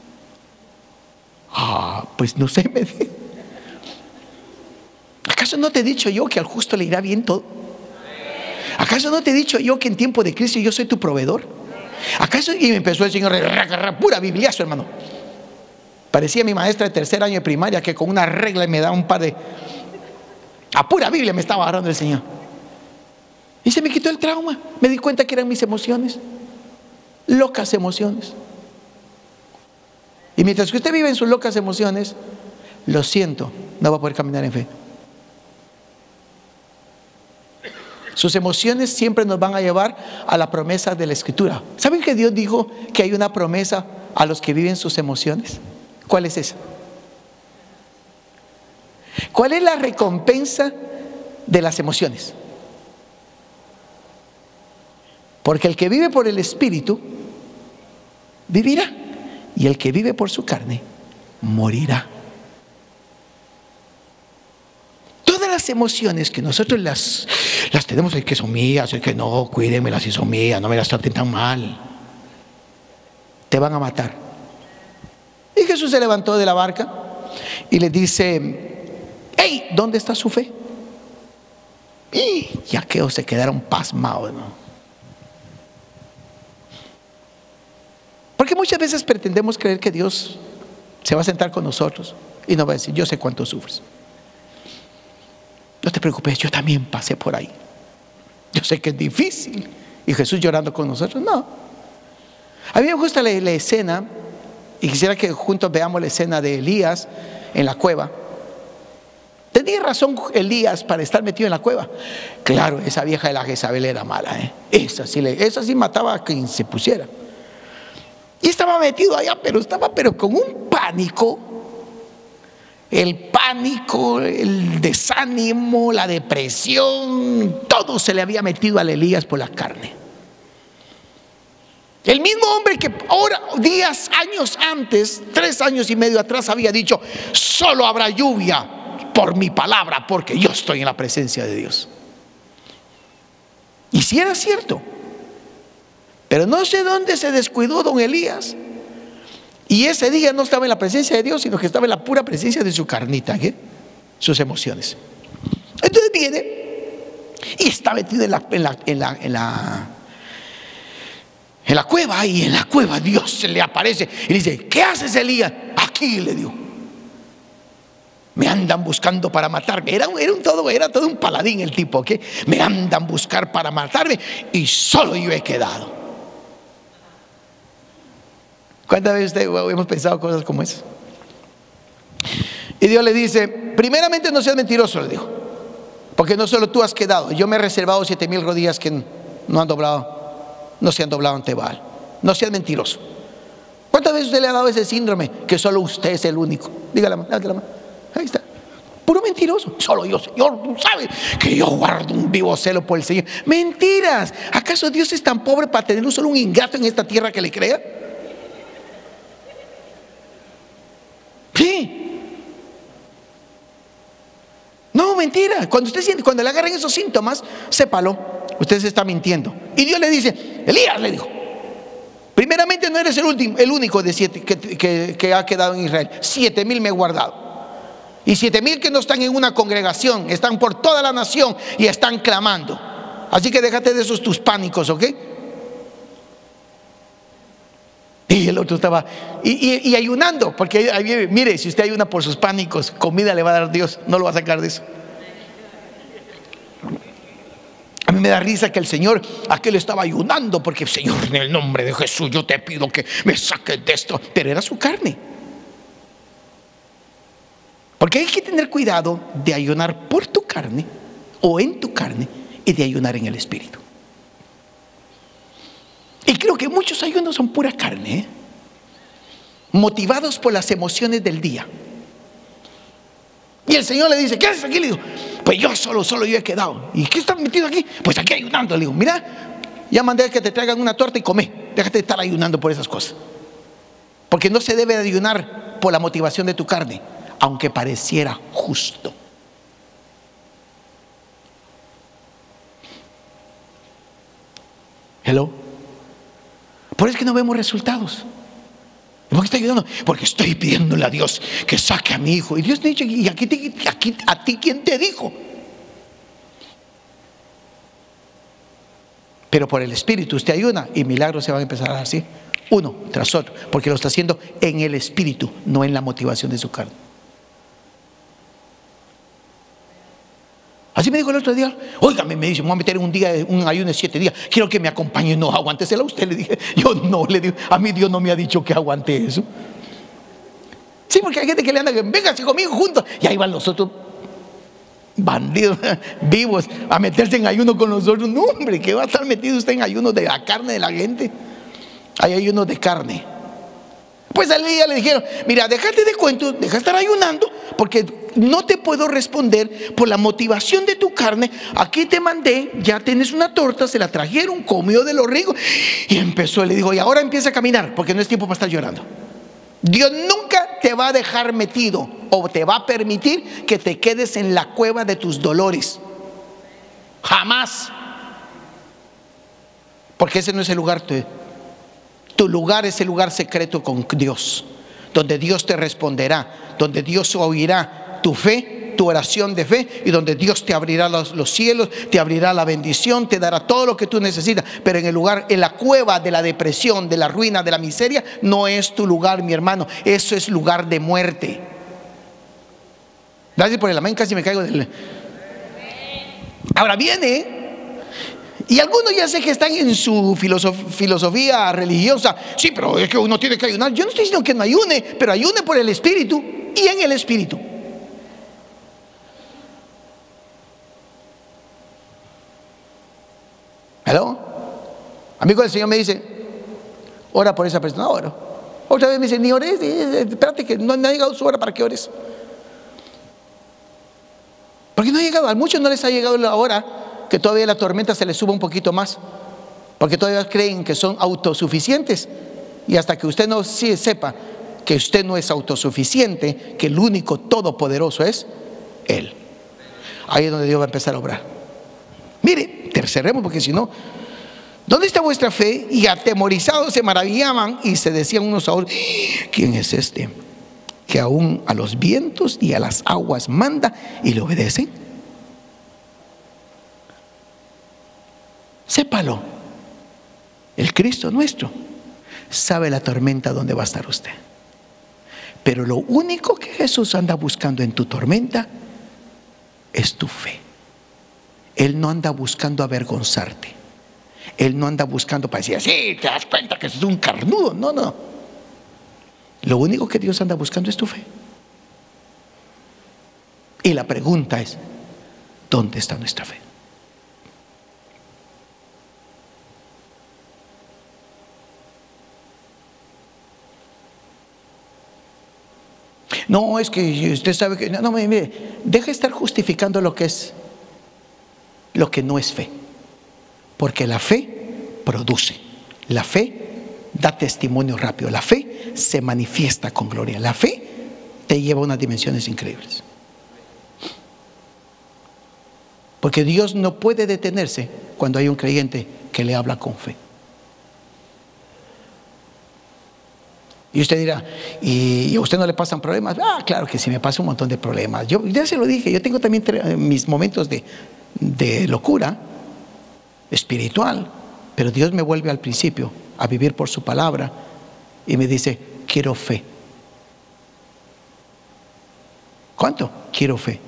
Pues no sé, me dijo. ¿Acaso no te he dicho yo que al justo le irá bien todo? ¿Acaso no te he dicho yo que en tiempo de crisis yo soy tu proveedor? ¿Acaso? Y me empezó el Señor, pura bibliazo, hermano. Parecía mi maestra de tercer año de primaria que con una regla me da un par de... A pura Biblia me estaba agarrando el Señor. Y se me quitó el trauma. Me di cuenta que eran mis emociones, locas emociones. Y mientras que usted vive en sus locas emociones, lo siento, no va a poder caminar en fe. Sus emociones siempre nos van a llevar a la promesa de la Escritura. ¿Saben que Dios dijo que hay una promesa a los que viven sus emociones? ¿Cuál es esa? ¿Cuál es la recompensa de las emociones? Porque el que vive por el Espíritu vivirá, y el que vive por su carne morirá. Todas las emociones que nosotros las tenemos, es que son mías, es que no, cuídenmelas si son mías, no me las traten tan mal, te van a matar. Y Jesús se levantó de la barca y le dice, hey, ¿dónde está su fe? Y aquellos se quedaron pasmados, ¿no? Porque muchas veces pretendemos creer que Dios se va a sentar con nosotros y nos va a decir, yo sé cuánto sufres. No te preocupes, yo también pasé por ahí. Yo sé que es difícil. Y Jesús llorando con nosotros, no. A mí me gusta la escena, y quisiera que juntos veamos la escena de Elías en la cueva. ¿Tenía razón Elías para estar metido en la cueva? Claro, esa vieja de la Jezabel era mala, esa sí mataba a quien se pusiera. Y estaba metido allá, pero con un pánico. El pánico, el desánimo, la depresión, todo se le había metido al Elías por la carne. El mismo hombre que ahora, años antes, 3 años y medio atrás, había dicho, solo habrá lluvia por mi palabra, porque yo estoy en la presencia de Dios. Y sí era cierto. Pero no sé dónde se descuidó don Elías. Y ese día no estaba en la presencia de Dios, sino que estaba en la pura presencia de su carnita, sus emociones. Entonces viene y está metido en la cueva. Y en la cueva Dios se le aparece y le dice, ¿qué haces, Elías? Aquí, le digo, me andan buscando para matarme. Era todo un paladín el tipo, me andan buscar para matarme y solo yo he quedado. ¿Cuántas veces hemos pensado cosas como esas? Y Dios le dice: primeramente no seas mentiroso, le dijo, porque no solo tú has quedado, yo me he reservado 7,000 rodillas que no han doblado, no se han doblado ante Baal. No seas mentiroso. ¿Cuántas veces usted le ha dado ese síndrome que solo usted es el único? Dígale, levante la mano. Ahí está. Puro mentiroso. Solo yo, Señor, tú sabes que yo guardo un vivo celo por el Señor. Mentiras. ¿Acaso Dios es tan pobre para tener solo un ingrato en esta tierra que le crea? Sí. No, mentira. Cuando usted siente, cuando le agarran esos síntomas, sépalo, usted se está mintiendo. Y Dios le dice: Elías, le dijo, primeramente no eres el único de 7 que ha quedado en Israel. 7,000 me he guardado. Y 7,000 que no están en una congregación, están por toda la nación y están clamando. Así que déjate de esos tus pánicos, ¿ok? Y el otro estaba y ayunando, porque mire, si usted ayuna por sus pánicos, comida le va a dar Dios, no lo va a sacar de eso. A mí me da risa que el Señor, aquel estaba ayunando porque: Señor, en el nombre de Jesús yo te pido que me saques de esto. Pero era su carne. Porque hay que tener cuidado de ayunar por tu carne o en tu carne, y de ayunar en el espíritu. Y creo que muchos ayunos son pura carne, motivados por las emociones del día. Y el Señor le dice: ¿qué haces aquí? Le digo: pues yo solo yo he quedado. ¿Y qué estás metido aquí? Pues aquí ayunando. Le digo: mira, ya mandé a que te traigan una torta y come. Déjate de estar ayunando por esas cosas. Porque no se debe ayunar por la motivación de tu carne, aunque pareciera justo. Hello. Por eso es que no vemos resultados. ¿Por qué está ayudando? Porque estoy pidiéndole a Dios que saque a mi hijo. Y Dios te ha dicho: ¿y aquí a ti quién te dijo? Pero por el Espíritu usted ayuna y milagros se van a empezar a dar así, uno tras otro, porque lo está haciendo en el Espíritu, no en la motivación de su carne. Así me dijo el otro día: óigame, me dice, me voy a meter en un ayuno de 7 días, quiero que me acompañe. No, aguántesela usted, le dije. Yo no, le digo, a mí Dios no me ha dicho que aguante eso. Sí, porque hay gente que le anda: véngase conmigo juntos. Y ahí van los otros bandidos vivos a meterse en ayuno con nosotros. No, hombre, ¿qué va a estar metido usted en ayuno de la carne de la gente? Hay ayunos de carne. Pues al día le dijeron: mira, déjate de cuentos, deja de estar ayunando, porque no te puedo responder por la motivación de tu carne. Aquí te mandé, ya tienes una torta, se la trajeron, comió de lo rico. Y empezó, le dijo: y ahora empieza a caminar, porque no es tiempo para estar llorando. Dios nunca te va a dejar metido o te va a permitir que te quedes en la cueva de tus dolores. Jamás. Porque ese no es el lugar. Tu lugar es el lugar secreto con Dios, donde Dios te responderá, donde Dios oirá tu fe, tu oración de fe, y donde Dios te abrirá los cielos, te abrirá la bendición, te dará todo lo que tú necesitas. Pero en el lugar, en la cueva de la depresión, de la ruina, de la miseria, no es tu lugar, mi hermano. Eso es lugar de muerte. Gracias por el amén, casi me caigo del... Ahora viene... Y algunos ya sé que están en su filosofía religiosa: sí, pero es que uno tiene que ayunar. Yo no estoy diciendo que no ayune, pero ayune por el Espíritu y en el Espíritu. ¿Aló? Amigo del Señor me dice: ora por esa persona. Oro. Otra vez me dice: ni ores, espérate que no ha llegado su hora para que ores. Porque no ha llegado, a muchos no les ha llegado la hora que todavía la tormenta se les suba un poquito más, porque todavía creen que son autosuficientes. Y hasta que usted no sepa que usted no es autosuficiente, que el único todopoderoso es Él, ahí es donde Dios va a empezar a obrar. Mire, terceremos, porque si no, ¿dónde está vuestra fe? Y atemorizados se maravillaban y se decían unos a otros: ¿quién es este que aún a los vientos y a las aguas manda y le obedecen? Sépalo, el Cristo nuestro sabe la tormenta donde va a estar usted. Pero lo único que Jesús anda buscando en tu tormenta es tu fe. Él no anda buscando avergonzarte. Él no anda buscando para decir: sí, te das cuenta que es un carnudo. No, no. Lo único que Dios anda buscando es tu fe. Y la pregunta es, ¿dónde está nuestra fe? No, es que usted sabe que no, mire, deja de estar justificando lo que no es fe. Porque la fe produce, la fe da testimonio rápido, la fe se manifiesta con gloria, la fe te lleva a unas dimensiones increíbles. Porque Dios no puede detenerse cuando hay un creyente que le habla con fe. Y usted dirá, ¿y a usted no le pasan problemas? Ah, claro que sí, me pasa un montón de problemas. Yo ya se lo dije, yo tengo también mis momentos de locura espiritual, pero Dios me vuelve al principio a vivir por su palabra y me dice, quiero fe. ¿Cuánto? Quiero fe.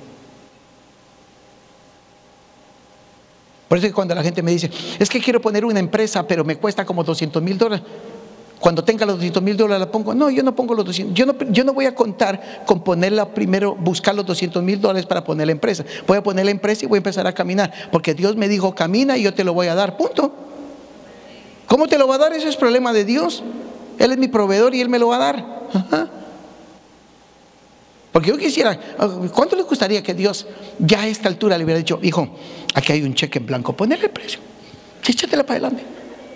Por eso es que cuando la gente me dice, es que quiero poner una empresa, pero me cuesta como $200,000. Cuando tenga los $200,000 la pongo. No, yo no pongo los 200. Yo no voy a contar con ponerla primero, buscar los $200,000 para poner la empresa. Voy a poner la empresa y voy a empezar a caminar. Porque Dios me dijo, camina y yo te lo voy a dar. Punto. ¿Cómo te lo va a dar? Eso es problema de Dios. Él es mi proveedor y Él me lo va a dar. Ajá. Porque yo quisiera, ¿cuánto le gustaría que Dios ya a esta altura le hubiera dicho, hijo, aquí hay un cheque en blanco, ponle el precio, échatela para adelante?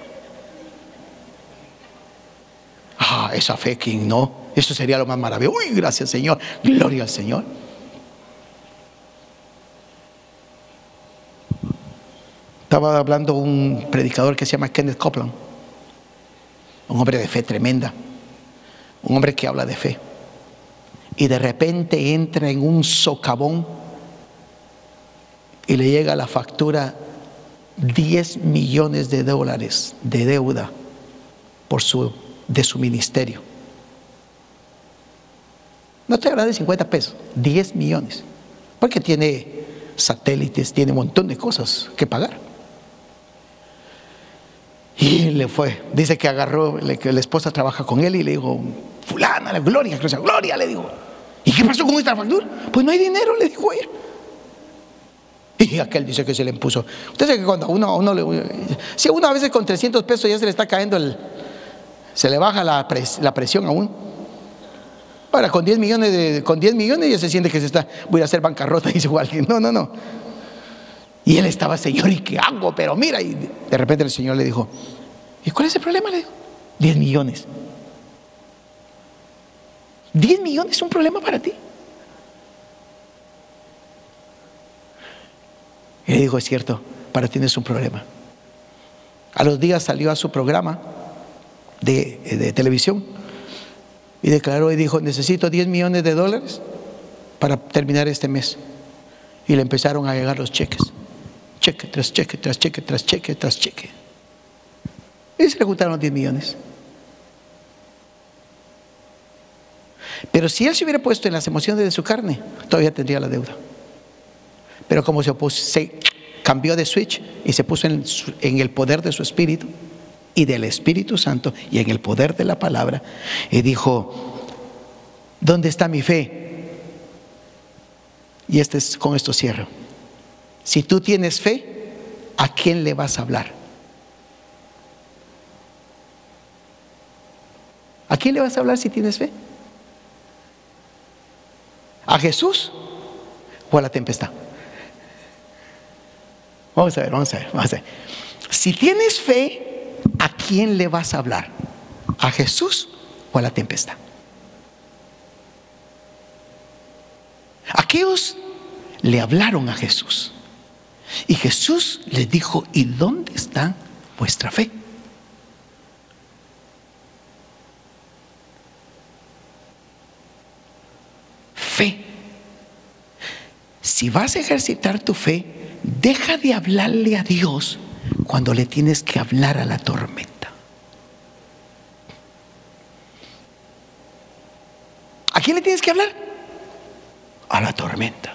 Ah, esa fe, que no, eso sería lo más maravilloso. Uy, gracias Señor, gloria al Señor. Estaba hablando un predicador que se llama Kenneth Copeland, un hombre de fe tremenda, un hombre que habla de fe. Y de repente entra en un socavón y le llega la factura $10 millones de deuda de su ministerio. No te habla de 50 pesos, 10 millones. Porque tiene satélites, tiene un montón de cosas que pagar. Y le fue, dice que agarró, que la esposa trabaja con él y le dijo, fulana, la gloria, le digo. ¿Y qué pasó con esta factura? Pues no hay dinero, le dijo ella. Y aquel dice que se le impuso. Usted sabe que cuando si a uno a veces con 300 pesos ya se le está cayendo se le baja la presión a uno. Ahora con 10 millones ya se siente que voy a hacer bancarrota, dice alguien. No. Y él estaba, Señor, ¿y qué hago? Pero mira, y de repente el Señor le dijo, ¿y cuál es el problema? Le dijo, 10 millones. 10 millones es un problema para ti. Y le dijo, es cierto, para ti no es un problema. A los días salió a su programa de televisión y declaró y dijo, necesito $10 millones para terminar este mes. Y le empezaron a llegar los cheques, cheque tras cheque, tras cheque, tras cheque, tras cheque. Y se le juntaron los 10 millones. Pero si él se hubiera puesto en las emociones de su carne, todavía tendría la deuda. Pero como se cambió de switch y se puso en el poder de su espíritu y del Espíritu Santo y en el poder de la palabra, y dijo, ¿dónde está mi fe? Y con esto cierro. Si tú tienes fe, ¿a quién le vas a hablar? ¿A quién le vas a hablar si tienes fe? ¿A Jesús o a la tempestad? Vamos a ver. Si tienes fe, ¿a quién le vas a hablar? ¿A Jesús o a la tempestad? Aquellos le hablaron a Jesús y Jesús les dijo, ¿y dónde está vuestra fe? Fe. Si vas a ejercitar tu fe, deja de hablarle a Dios cuando le tienes que hablar a la tormenta. ¿A quién le tienes que hablar? A la tormenta.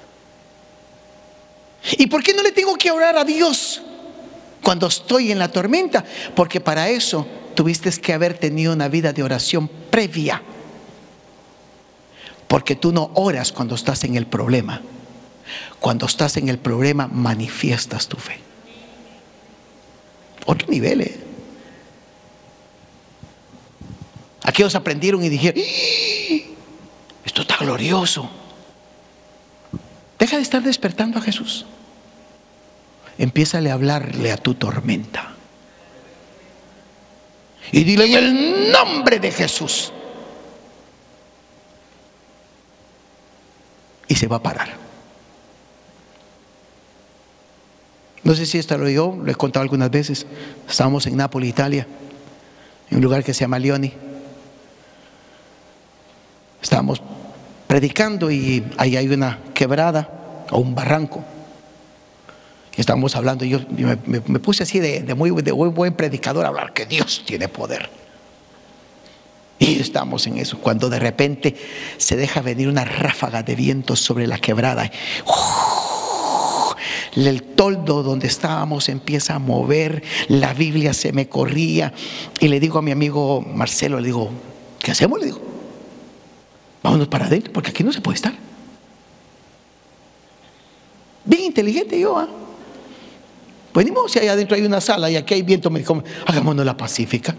¿Y por qué no le tengo que orar a Dios cuando estoy en la tormenta? Porque para eso tuviste que haber tenido una vida de oración previa Porque tú no oras cuando estás en el problema. Cuando estás en el problema manifiestas tu fe. Otro nivel, ¿eh? Aquellos aprendieron y dijeron: esto está glorioso. Deja de estar despertando a Jesús. Empiézale a hablarle a tu tormenta y dile: en el nombre de Jesús. Y se va a parar. No sé si esto lo oyó, lo he contado algunas veces. Estábamos en Nápoles, Italia, en un lugar que se llama Lioni. Estábamos predicando y ahí hay una quebrada o un barranco. Y estábamos hablando y yo me puse así de muy buen predicador a hablar que Dios tiene poder. Y estamos en eso, cuando de repente se deja venir una ráfaga de viento sobre la quebrada. El toldo donde estábamos empieza a mover, la Biblia se me corría. Y le digo a mi amigo Marcelo, le digo: ¿qué hacemos? Le digo: vámonos para adentro, porque aquí no se puede estar. Bien inteligente yo, ¿ah? Pues ni modo, si allá adentro hay una sala y aquí hay viento, me dijo: hagámonos la pacífica.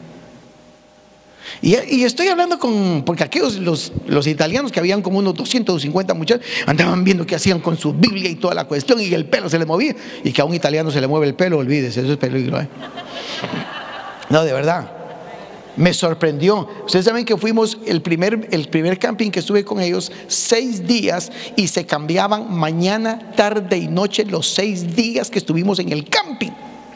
Y estoy hablando porque aquellos, los italianos, que habían como unos 250 muchachos, andaban viendo qué hacían con su Biblia y toda la cuestión, y el pelo se le movía. Y que a un italiano se le mueve el pelo, olvídese, eso es peligro, ¿eh? No, de verdad, me sorprendió. Ustedes saben que fuimos el primer camping que estuve con ellos 6 días, y se cambiaban mañana, tarde y noche los 6 días que estuvimos en el camping.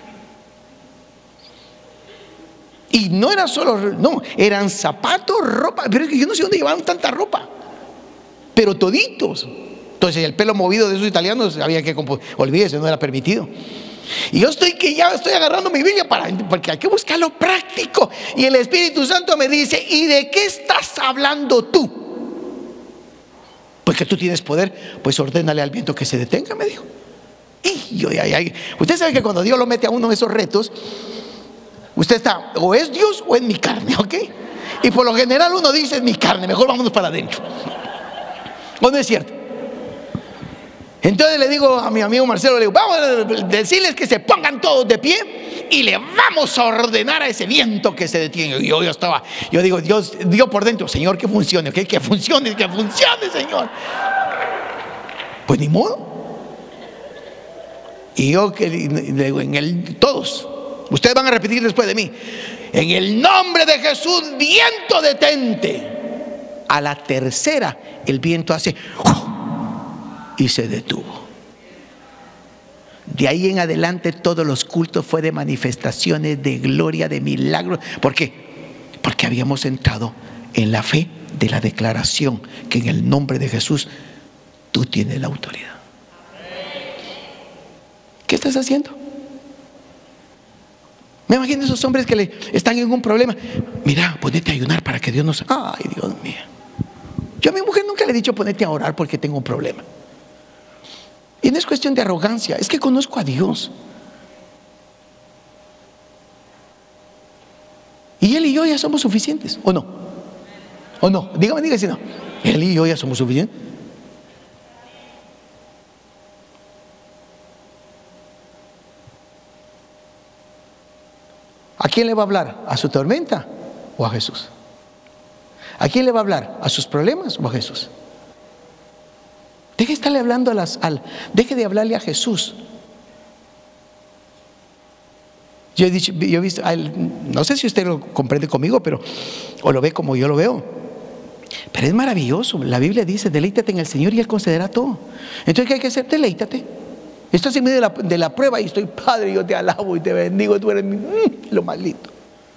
Y no era solo, no, eran zapatos, ropa, pero es que yo no sé dónde llevaban tanta ropa, pero toditos. Entonces el pelo movido de esos italianos había que, olvídese, no era permitido. Y yo ya estoy agarrando mi Biblia porque hay que buscar lo práctico. Y el Espíritu Santo me dice: ¿y de qué estás hablando tú? Pues que tú tienes poder, pues ordénale al viento que se detenga, me dijo. Y yo, usted sabe que cuando Dios lo mete a uno en esos retos, usted está, o es Dios o es mi carne, ¿ok? Y por lo general uno dice: es mi carne, mejor vámonos para adentro. ¿O no es cierto? Entonces le digo a mi amigo Marcelo, le digo: vamos a decirles que se pongan todos de pie y le vamos a ordenar a ese viento que se detiene. Y yo digo: Dios por dentro: Señor, que funcione, ¿ok? Que funcione, Señor. Pues ni modo. Y yo le digo: todos, ustedes van a repetir después de mí: en el nombre de Jesús, viento, detente. A la tercera, el viento hace y se detuvo. De ahí en adelante todos los cultos fue de manifestaciones de gloria, de milagros. ¿Por qué? Porque habíamos entrado en la fe de la declaración que en el nombre de Jesús tú tienes la autoridad. ¿Qué estás haciendo? Me imagino esos hombres que están en un problema. Mira, ponete a ayunar para que Dios nos... Ay, Dios mío. Yo a mi mujer nunca le he dicho: ponete a orar porque tengo un problema. Y no es cuestión de arrogancia, es que conozco a Dios. Y Él y yo ya somos suficientes, ¿o no? ¿O no? Dígame si no. Él y yo ya somos suficientes. ¿A quién le va a hablar? ¿A su tormenta o a Jesús? ¿A quién le va a hablar? ¿A sus problemas o a Jesús? Deje de estarle hablando deje de hablarle a Jesús. Yo he visto, no sé si usted lo comprende conmigo, o lo ve como yo lo veo, pero es maravilloso. La Biblia dice: deleítate en el Señor y Él concederá todo. Entonces, ¿qué hay que hacer? Deleítate. Estás en medio de la prueba y estoy: Padre, yo te alabo y te bendigo, tú eres lo más lindo.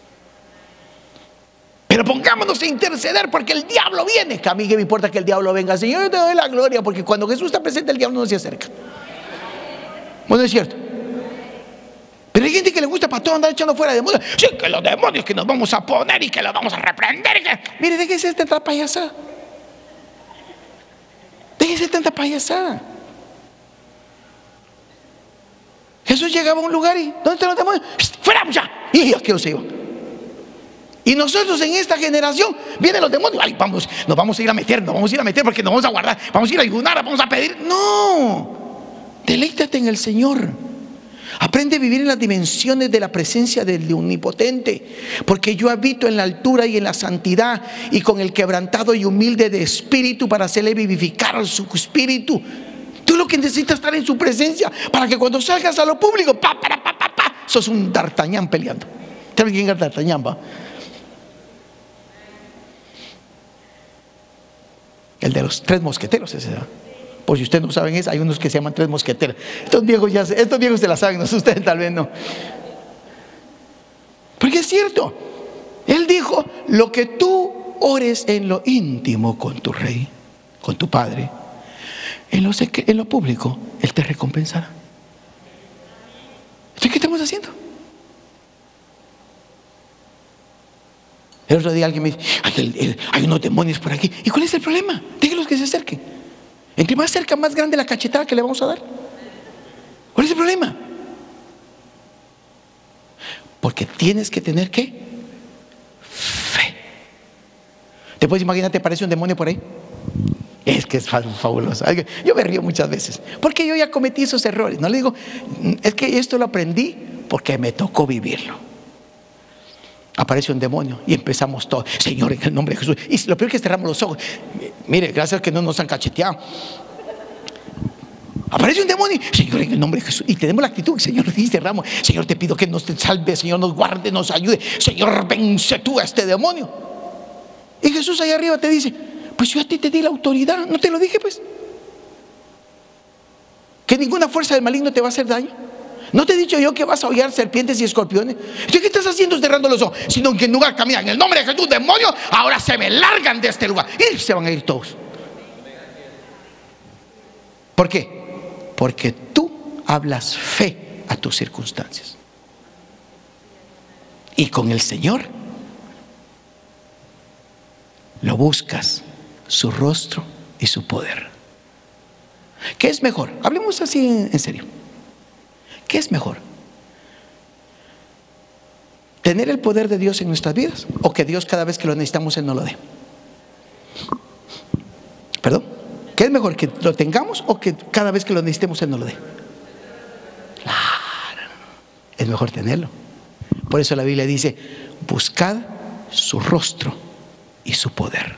Pero pongámonos a interceder porque el diablo viene. Que a mí que me importa que el diablo venga, Señor, yo te doy la gloria, porque cuando Jesús está presente el diablo no se acerca. Bueno, es cierto. Pero hay gente que le gusta para todo andar echando fuera demonios. Sí, que los demonios que nos vamos a poner y que los vamos a reprender. Mire, déjese de tanta payasada. Déjese de tanta payasada. Jesús llegaba a un lugar y ¿dónde están los demonios? ¡Fuera ya! Y aquellos se iban. Y nosotros en esta generación vienen los demonios. Ay, vamos, nos vamos a ir a meter, porque nos vamos a guardar, vamos a ir a ayunar, vamos a pedir. No, deleítate en el Señor. Aprende a vivir en las dimensiones de la presencia del Omnipotente, porque yo habito en la altura y en la santidad, y con el quebrantado y humilde de espíritu, para hacerle vivificar su espíritu. Tú lo que necesitas es estar en su presencia, para que cuando salgas a lo público, sos un D'Artagnan peleando. ¿Sabes quién es D'Artagnan, va? El de los 3 mosqueteros ese, ¿verdad? Por si ustedes no saben eso, hay unos que se llaman 3 mosqueteros. Estos viejos se la saben, no, ustedes tal vez no. Porque es cierto, Él dijo: lo que tú ores en lo íntimo con tu rey, con tu padre, en lo público Él te recompensará. Entonces, ¿qué estamos haciendo? El otro día alguien me dice: hay unos demonios por aquí. ¿Y cuál es el problema? Déjenlos que se acerquen. Entre más cerca, más grande la cachetada que le vamos a dar. ¿Cuál es el problema? Porque tienes que tener, ¿qué? Fe. ¿Te puedes imaginar, te parece un demonio por ahí? Es que es fabuloso. Yo me río muchas veces, porque yo ya cometí esos errores. No le digo, es que esto lo aprendí porque me tocó vivirlo. Aparece un demonio y empezamos todos: Señor, en el nombre de Jesús. Y lo peor es que cerramos los ojos. Mire, gracias a que no nos han cacheteado. Aparece un demonio: Señor, en el nombre de Jesús. Y tenemos la actitud: Señor, y cerramos. Señor, te pido que nos salve, Señor, nos guarde, nos ayude. Señor, vence tú a este demonio. Y Jesús ahí arriba te dice: pues yo a ti te di la autoridad. ¿No te lo dije, pues? Que ninguna fuerza del maligno te va a hacer daño. ¿No te he dicho yo que vas a hollar serpientes y escorpiones? ¿Qué estás haciendo cerrando los ojos? Sino que en lugar de caminar en el nombre de Jesús, demonios, ahora se me largan de este lugar. Y se van a ir todos. ¿Por qué? Porque tú hablas fe a tus circunstancias. Y con el Señor lo buscas, su rostro y su poder. ¿Qué es mejor? Hablemos así en serio. ¿Qué es mejor? ¿Tener el poder de Dios en nuestras vidas, o que Dios cada vez que lo necesitamos Él nos lo dé? ¿Perdón? ¿Qué es mejor? ¿Que lo tengamos o que cada vez que lo necesitemos Él nos lo dé? Claro, es mejor tenerlo. Por eso la Biblia dice: buscad su rostro y su poder.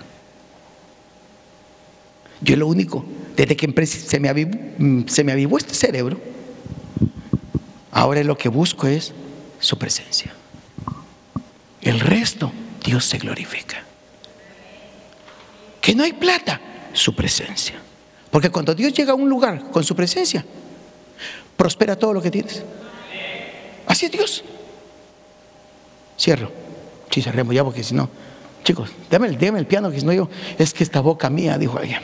Yo lo único, desde que se me avivó este cerebro, ahora lo que busco es su presencia. El resto, Dios se glorifica. Que no hay plata, su presencia. Porque cuando Dios llega a un lugar con su presencia, prospera todo lo que tienes. Así es Dios. Cierro. Sí, cerremos ya, porque si no, chicos, déme el piano, que si no yo, es que esta boca mía, dijo alguien.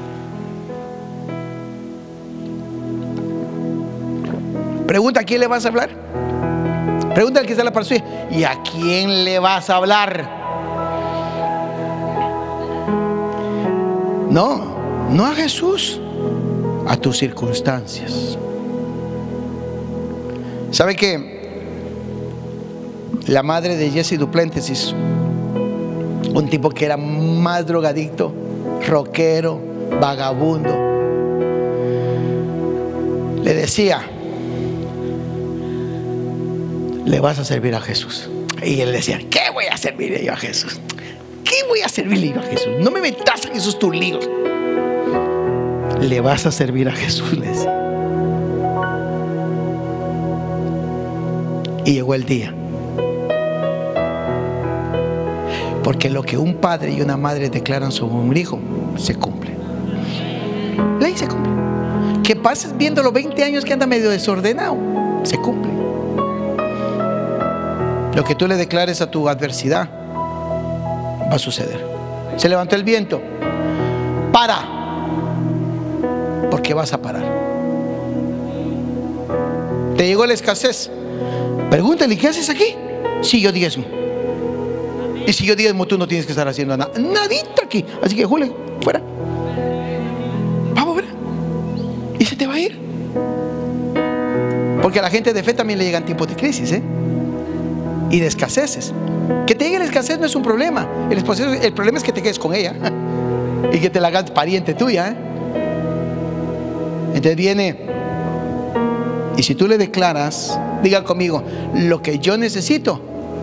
Pregunta: ¿a quién le vas a hablar? Pregunta al que está en la par suya: ¿y a quién le vas a hablar? No a Jesús, a tus circunstancias. ¿Sabe que la madre de Jesse Duplantis, un tipo que era más drogadicto, rockero, vagabundo, le decía: le vas a servir a Jesús? Y él decía: ¿qué voy a servirle yo a Jesús? ¿Qué voy a servirle yo a Jesús? No me metas en esos tus líos. Le vas a servir a Jesús, le decía. Y llegó el día. Porque lo que un padre y una madre declaran sobre un hijo se cumple. Ley se cumple. Que pases viéndolo 20 años que anda medio desordenado, se cumple. Lo que tú le declares a tu adversidad va a suceder. Se levantó el viento, para, porque vas a parar. Te llegó la escasez, pregúntale: ¿qué haces aquí? Si yo diezmo. Y si yo diezmo, tú no tienes que estar haciendo nada, nadita aquí. Así que Julio, fuera. Vamos, fuera. Y se te va a ir. Porque a la gente de fe también le llegan tiempos de crisis, y de escaseces. Que te llegue la escasez no es un problema. El problema es que te quedes con ella y que te la hagas pariente tuya. Entonces viene, y si tú le declaras, diga conmigo, lo que yo necesito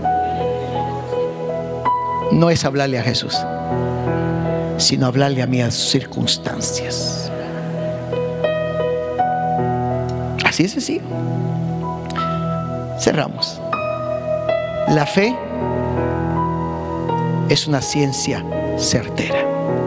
no es hablarle a Jesús, sino hablarle a mis circunstancias. Así es sencillo. Cerramos. La fe es una ciencia certera.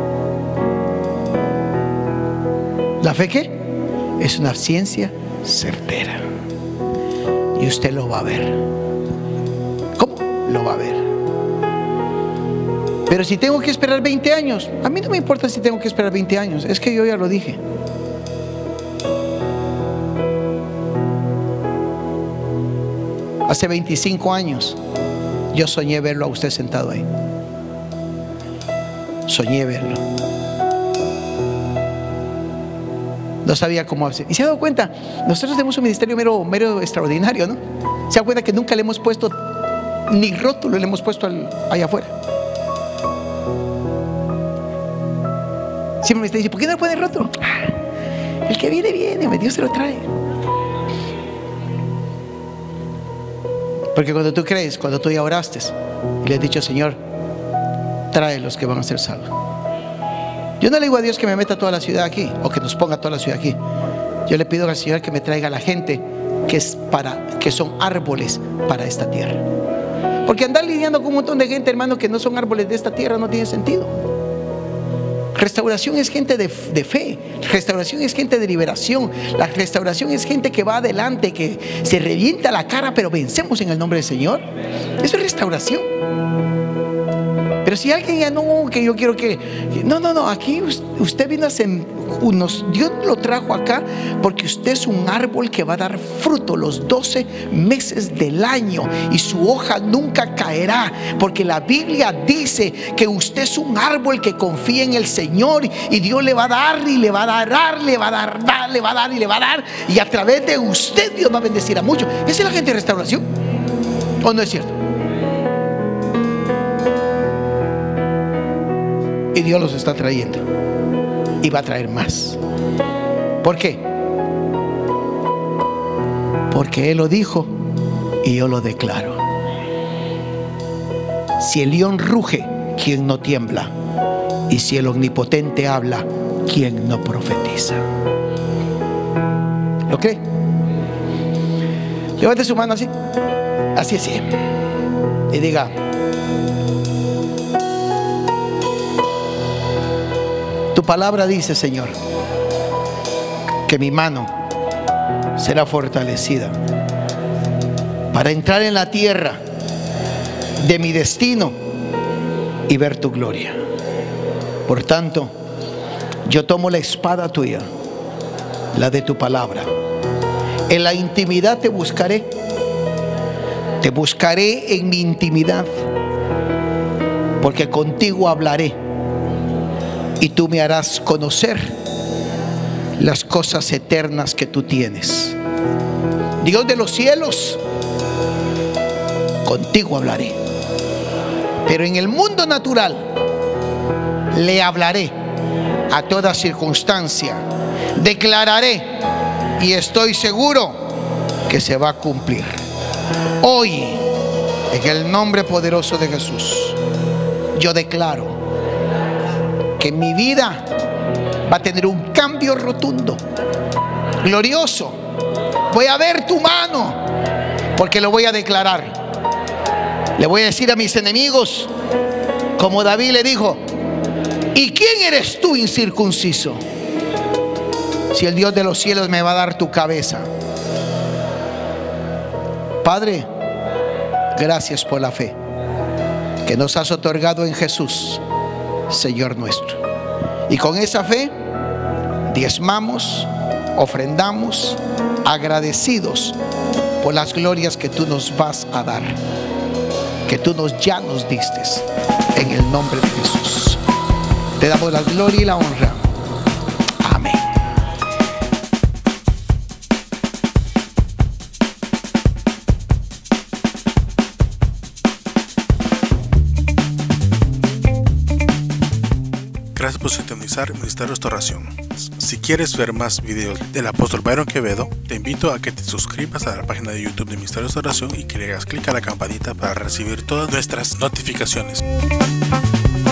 ¿La fe qué? Es una ciencia certera. Y usted lo va a ver. ¿Cómo? Lo va a ver. Pero si tengo que esperar 20 años, a mí no me importa si tengo que esperar 20 años. Es que yo ya lo dije. Hace 25 años yo soñé verlo a usted sentado ahí. Soñé verlo. No sabía cómo hacer. Y se ha dado cuenta, nosotros tenemos un ministerio mero extraordinario, ¿no? Se da cuenta que nunca le hemos puesto ni rótulo, le hemos puesto allá afuera. Siempre me dice, ¿por qué no le pone rótulo? El que viene, viene, Dios se lo trae. Porque cuando tú crees, cuando tú ya oraste y le has dicho, Señor, trae los que van a ser salvos. Yo no le digo a Dios que me meta toda la ciudad aquí o que nos ponga toda la ciudad aquí. Yo le pido al Señor que me traiga a la gente que son árboles para esta tierra. Porque andar lidiando con un montón de gente, hermano, que no son árboles de esta tierra no tiene sentido. Restauración es gente de fe. Restauración es gente de liberación. La restauración es gente que va adelante, que se revienta la cara, pero vencemos en el nombre del Señor. Eso es restauración. Pero si alguien ya no, que yo quiero que... No, aquí usted vino a Dios lo trajo acá porque usted es un árbol que va a dar fruto los 12 meses del año y su hoja nunca caerá, porque la Biblia dice que usted es un árbol que confía en el Señor y Dios le va a dar y le va a dar, le va a dar, le va a dar y le va a dar, y a través de usted Dios va a bendecir a muchos. Esa es la gente de restauración, ¿o no es cierto? Y Dios los está trayendo y va a traer más. ¿Por qué? Porque Él lo dijo y yo lo declaro. Si el león ruge, ¿quién no tiembla? Y si el omnipotente habla, ¿quién no profetiza? ¿Lo cree? Levante su mano así. Así. Y diga: tu palabra dice, Señor, que mi mano será fortalecida para entrar en la tierra de mi destino y ver tu gloria. Por tanto, yo tomo la espada tuya, la de tu palabra. En la intimidad te buscaré en mi intimidad, porque contigo hablaré y tú me harás conocer las cosas eternas que tú tienes. Dios de los cielos, contigo hablaré, pero en el mundo natural le hablaré a toda circunstancia, declararé y estoy seguro que se va a cumplir. Hoy, en el nombre poderoso de Jesús, yo declaro que mi vida va a tener un cambio rotundo, glorioso. Voy a ver tu mano, porque lo voy a declarar. Le voy a decir a mis enemigos, como David le dijo: ¿y quién eres tú, incircunciso? Si el Dios de los cielos me va a dar tu cabeza. Padre, gracias por la fe que nos has otorgado en Jesús, Señor nuestro. Y con esa fe diezmamos, ofrendamos, agradecidos por las glorias que tú nos vas a dar, que tú ya nos diste, en el nombre de Jesús. Te damos la gloria y la honra. Amén. Gracias por sintonizar Ministerio Restauración. Si quieres ver más videos del apóstol Byron Quevedo, te invito a que te suscribas a la página de YouTube de Ministerio Restauración y que le hagas clic a la campanita para recibir todas nuestras notificaciones.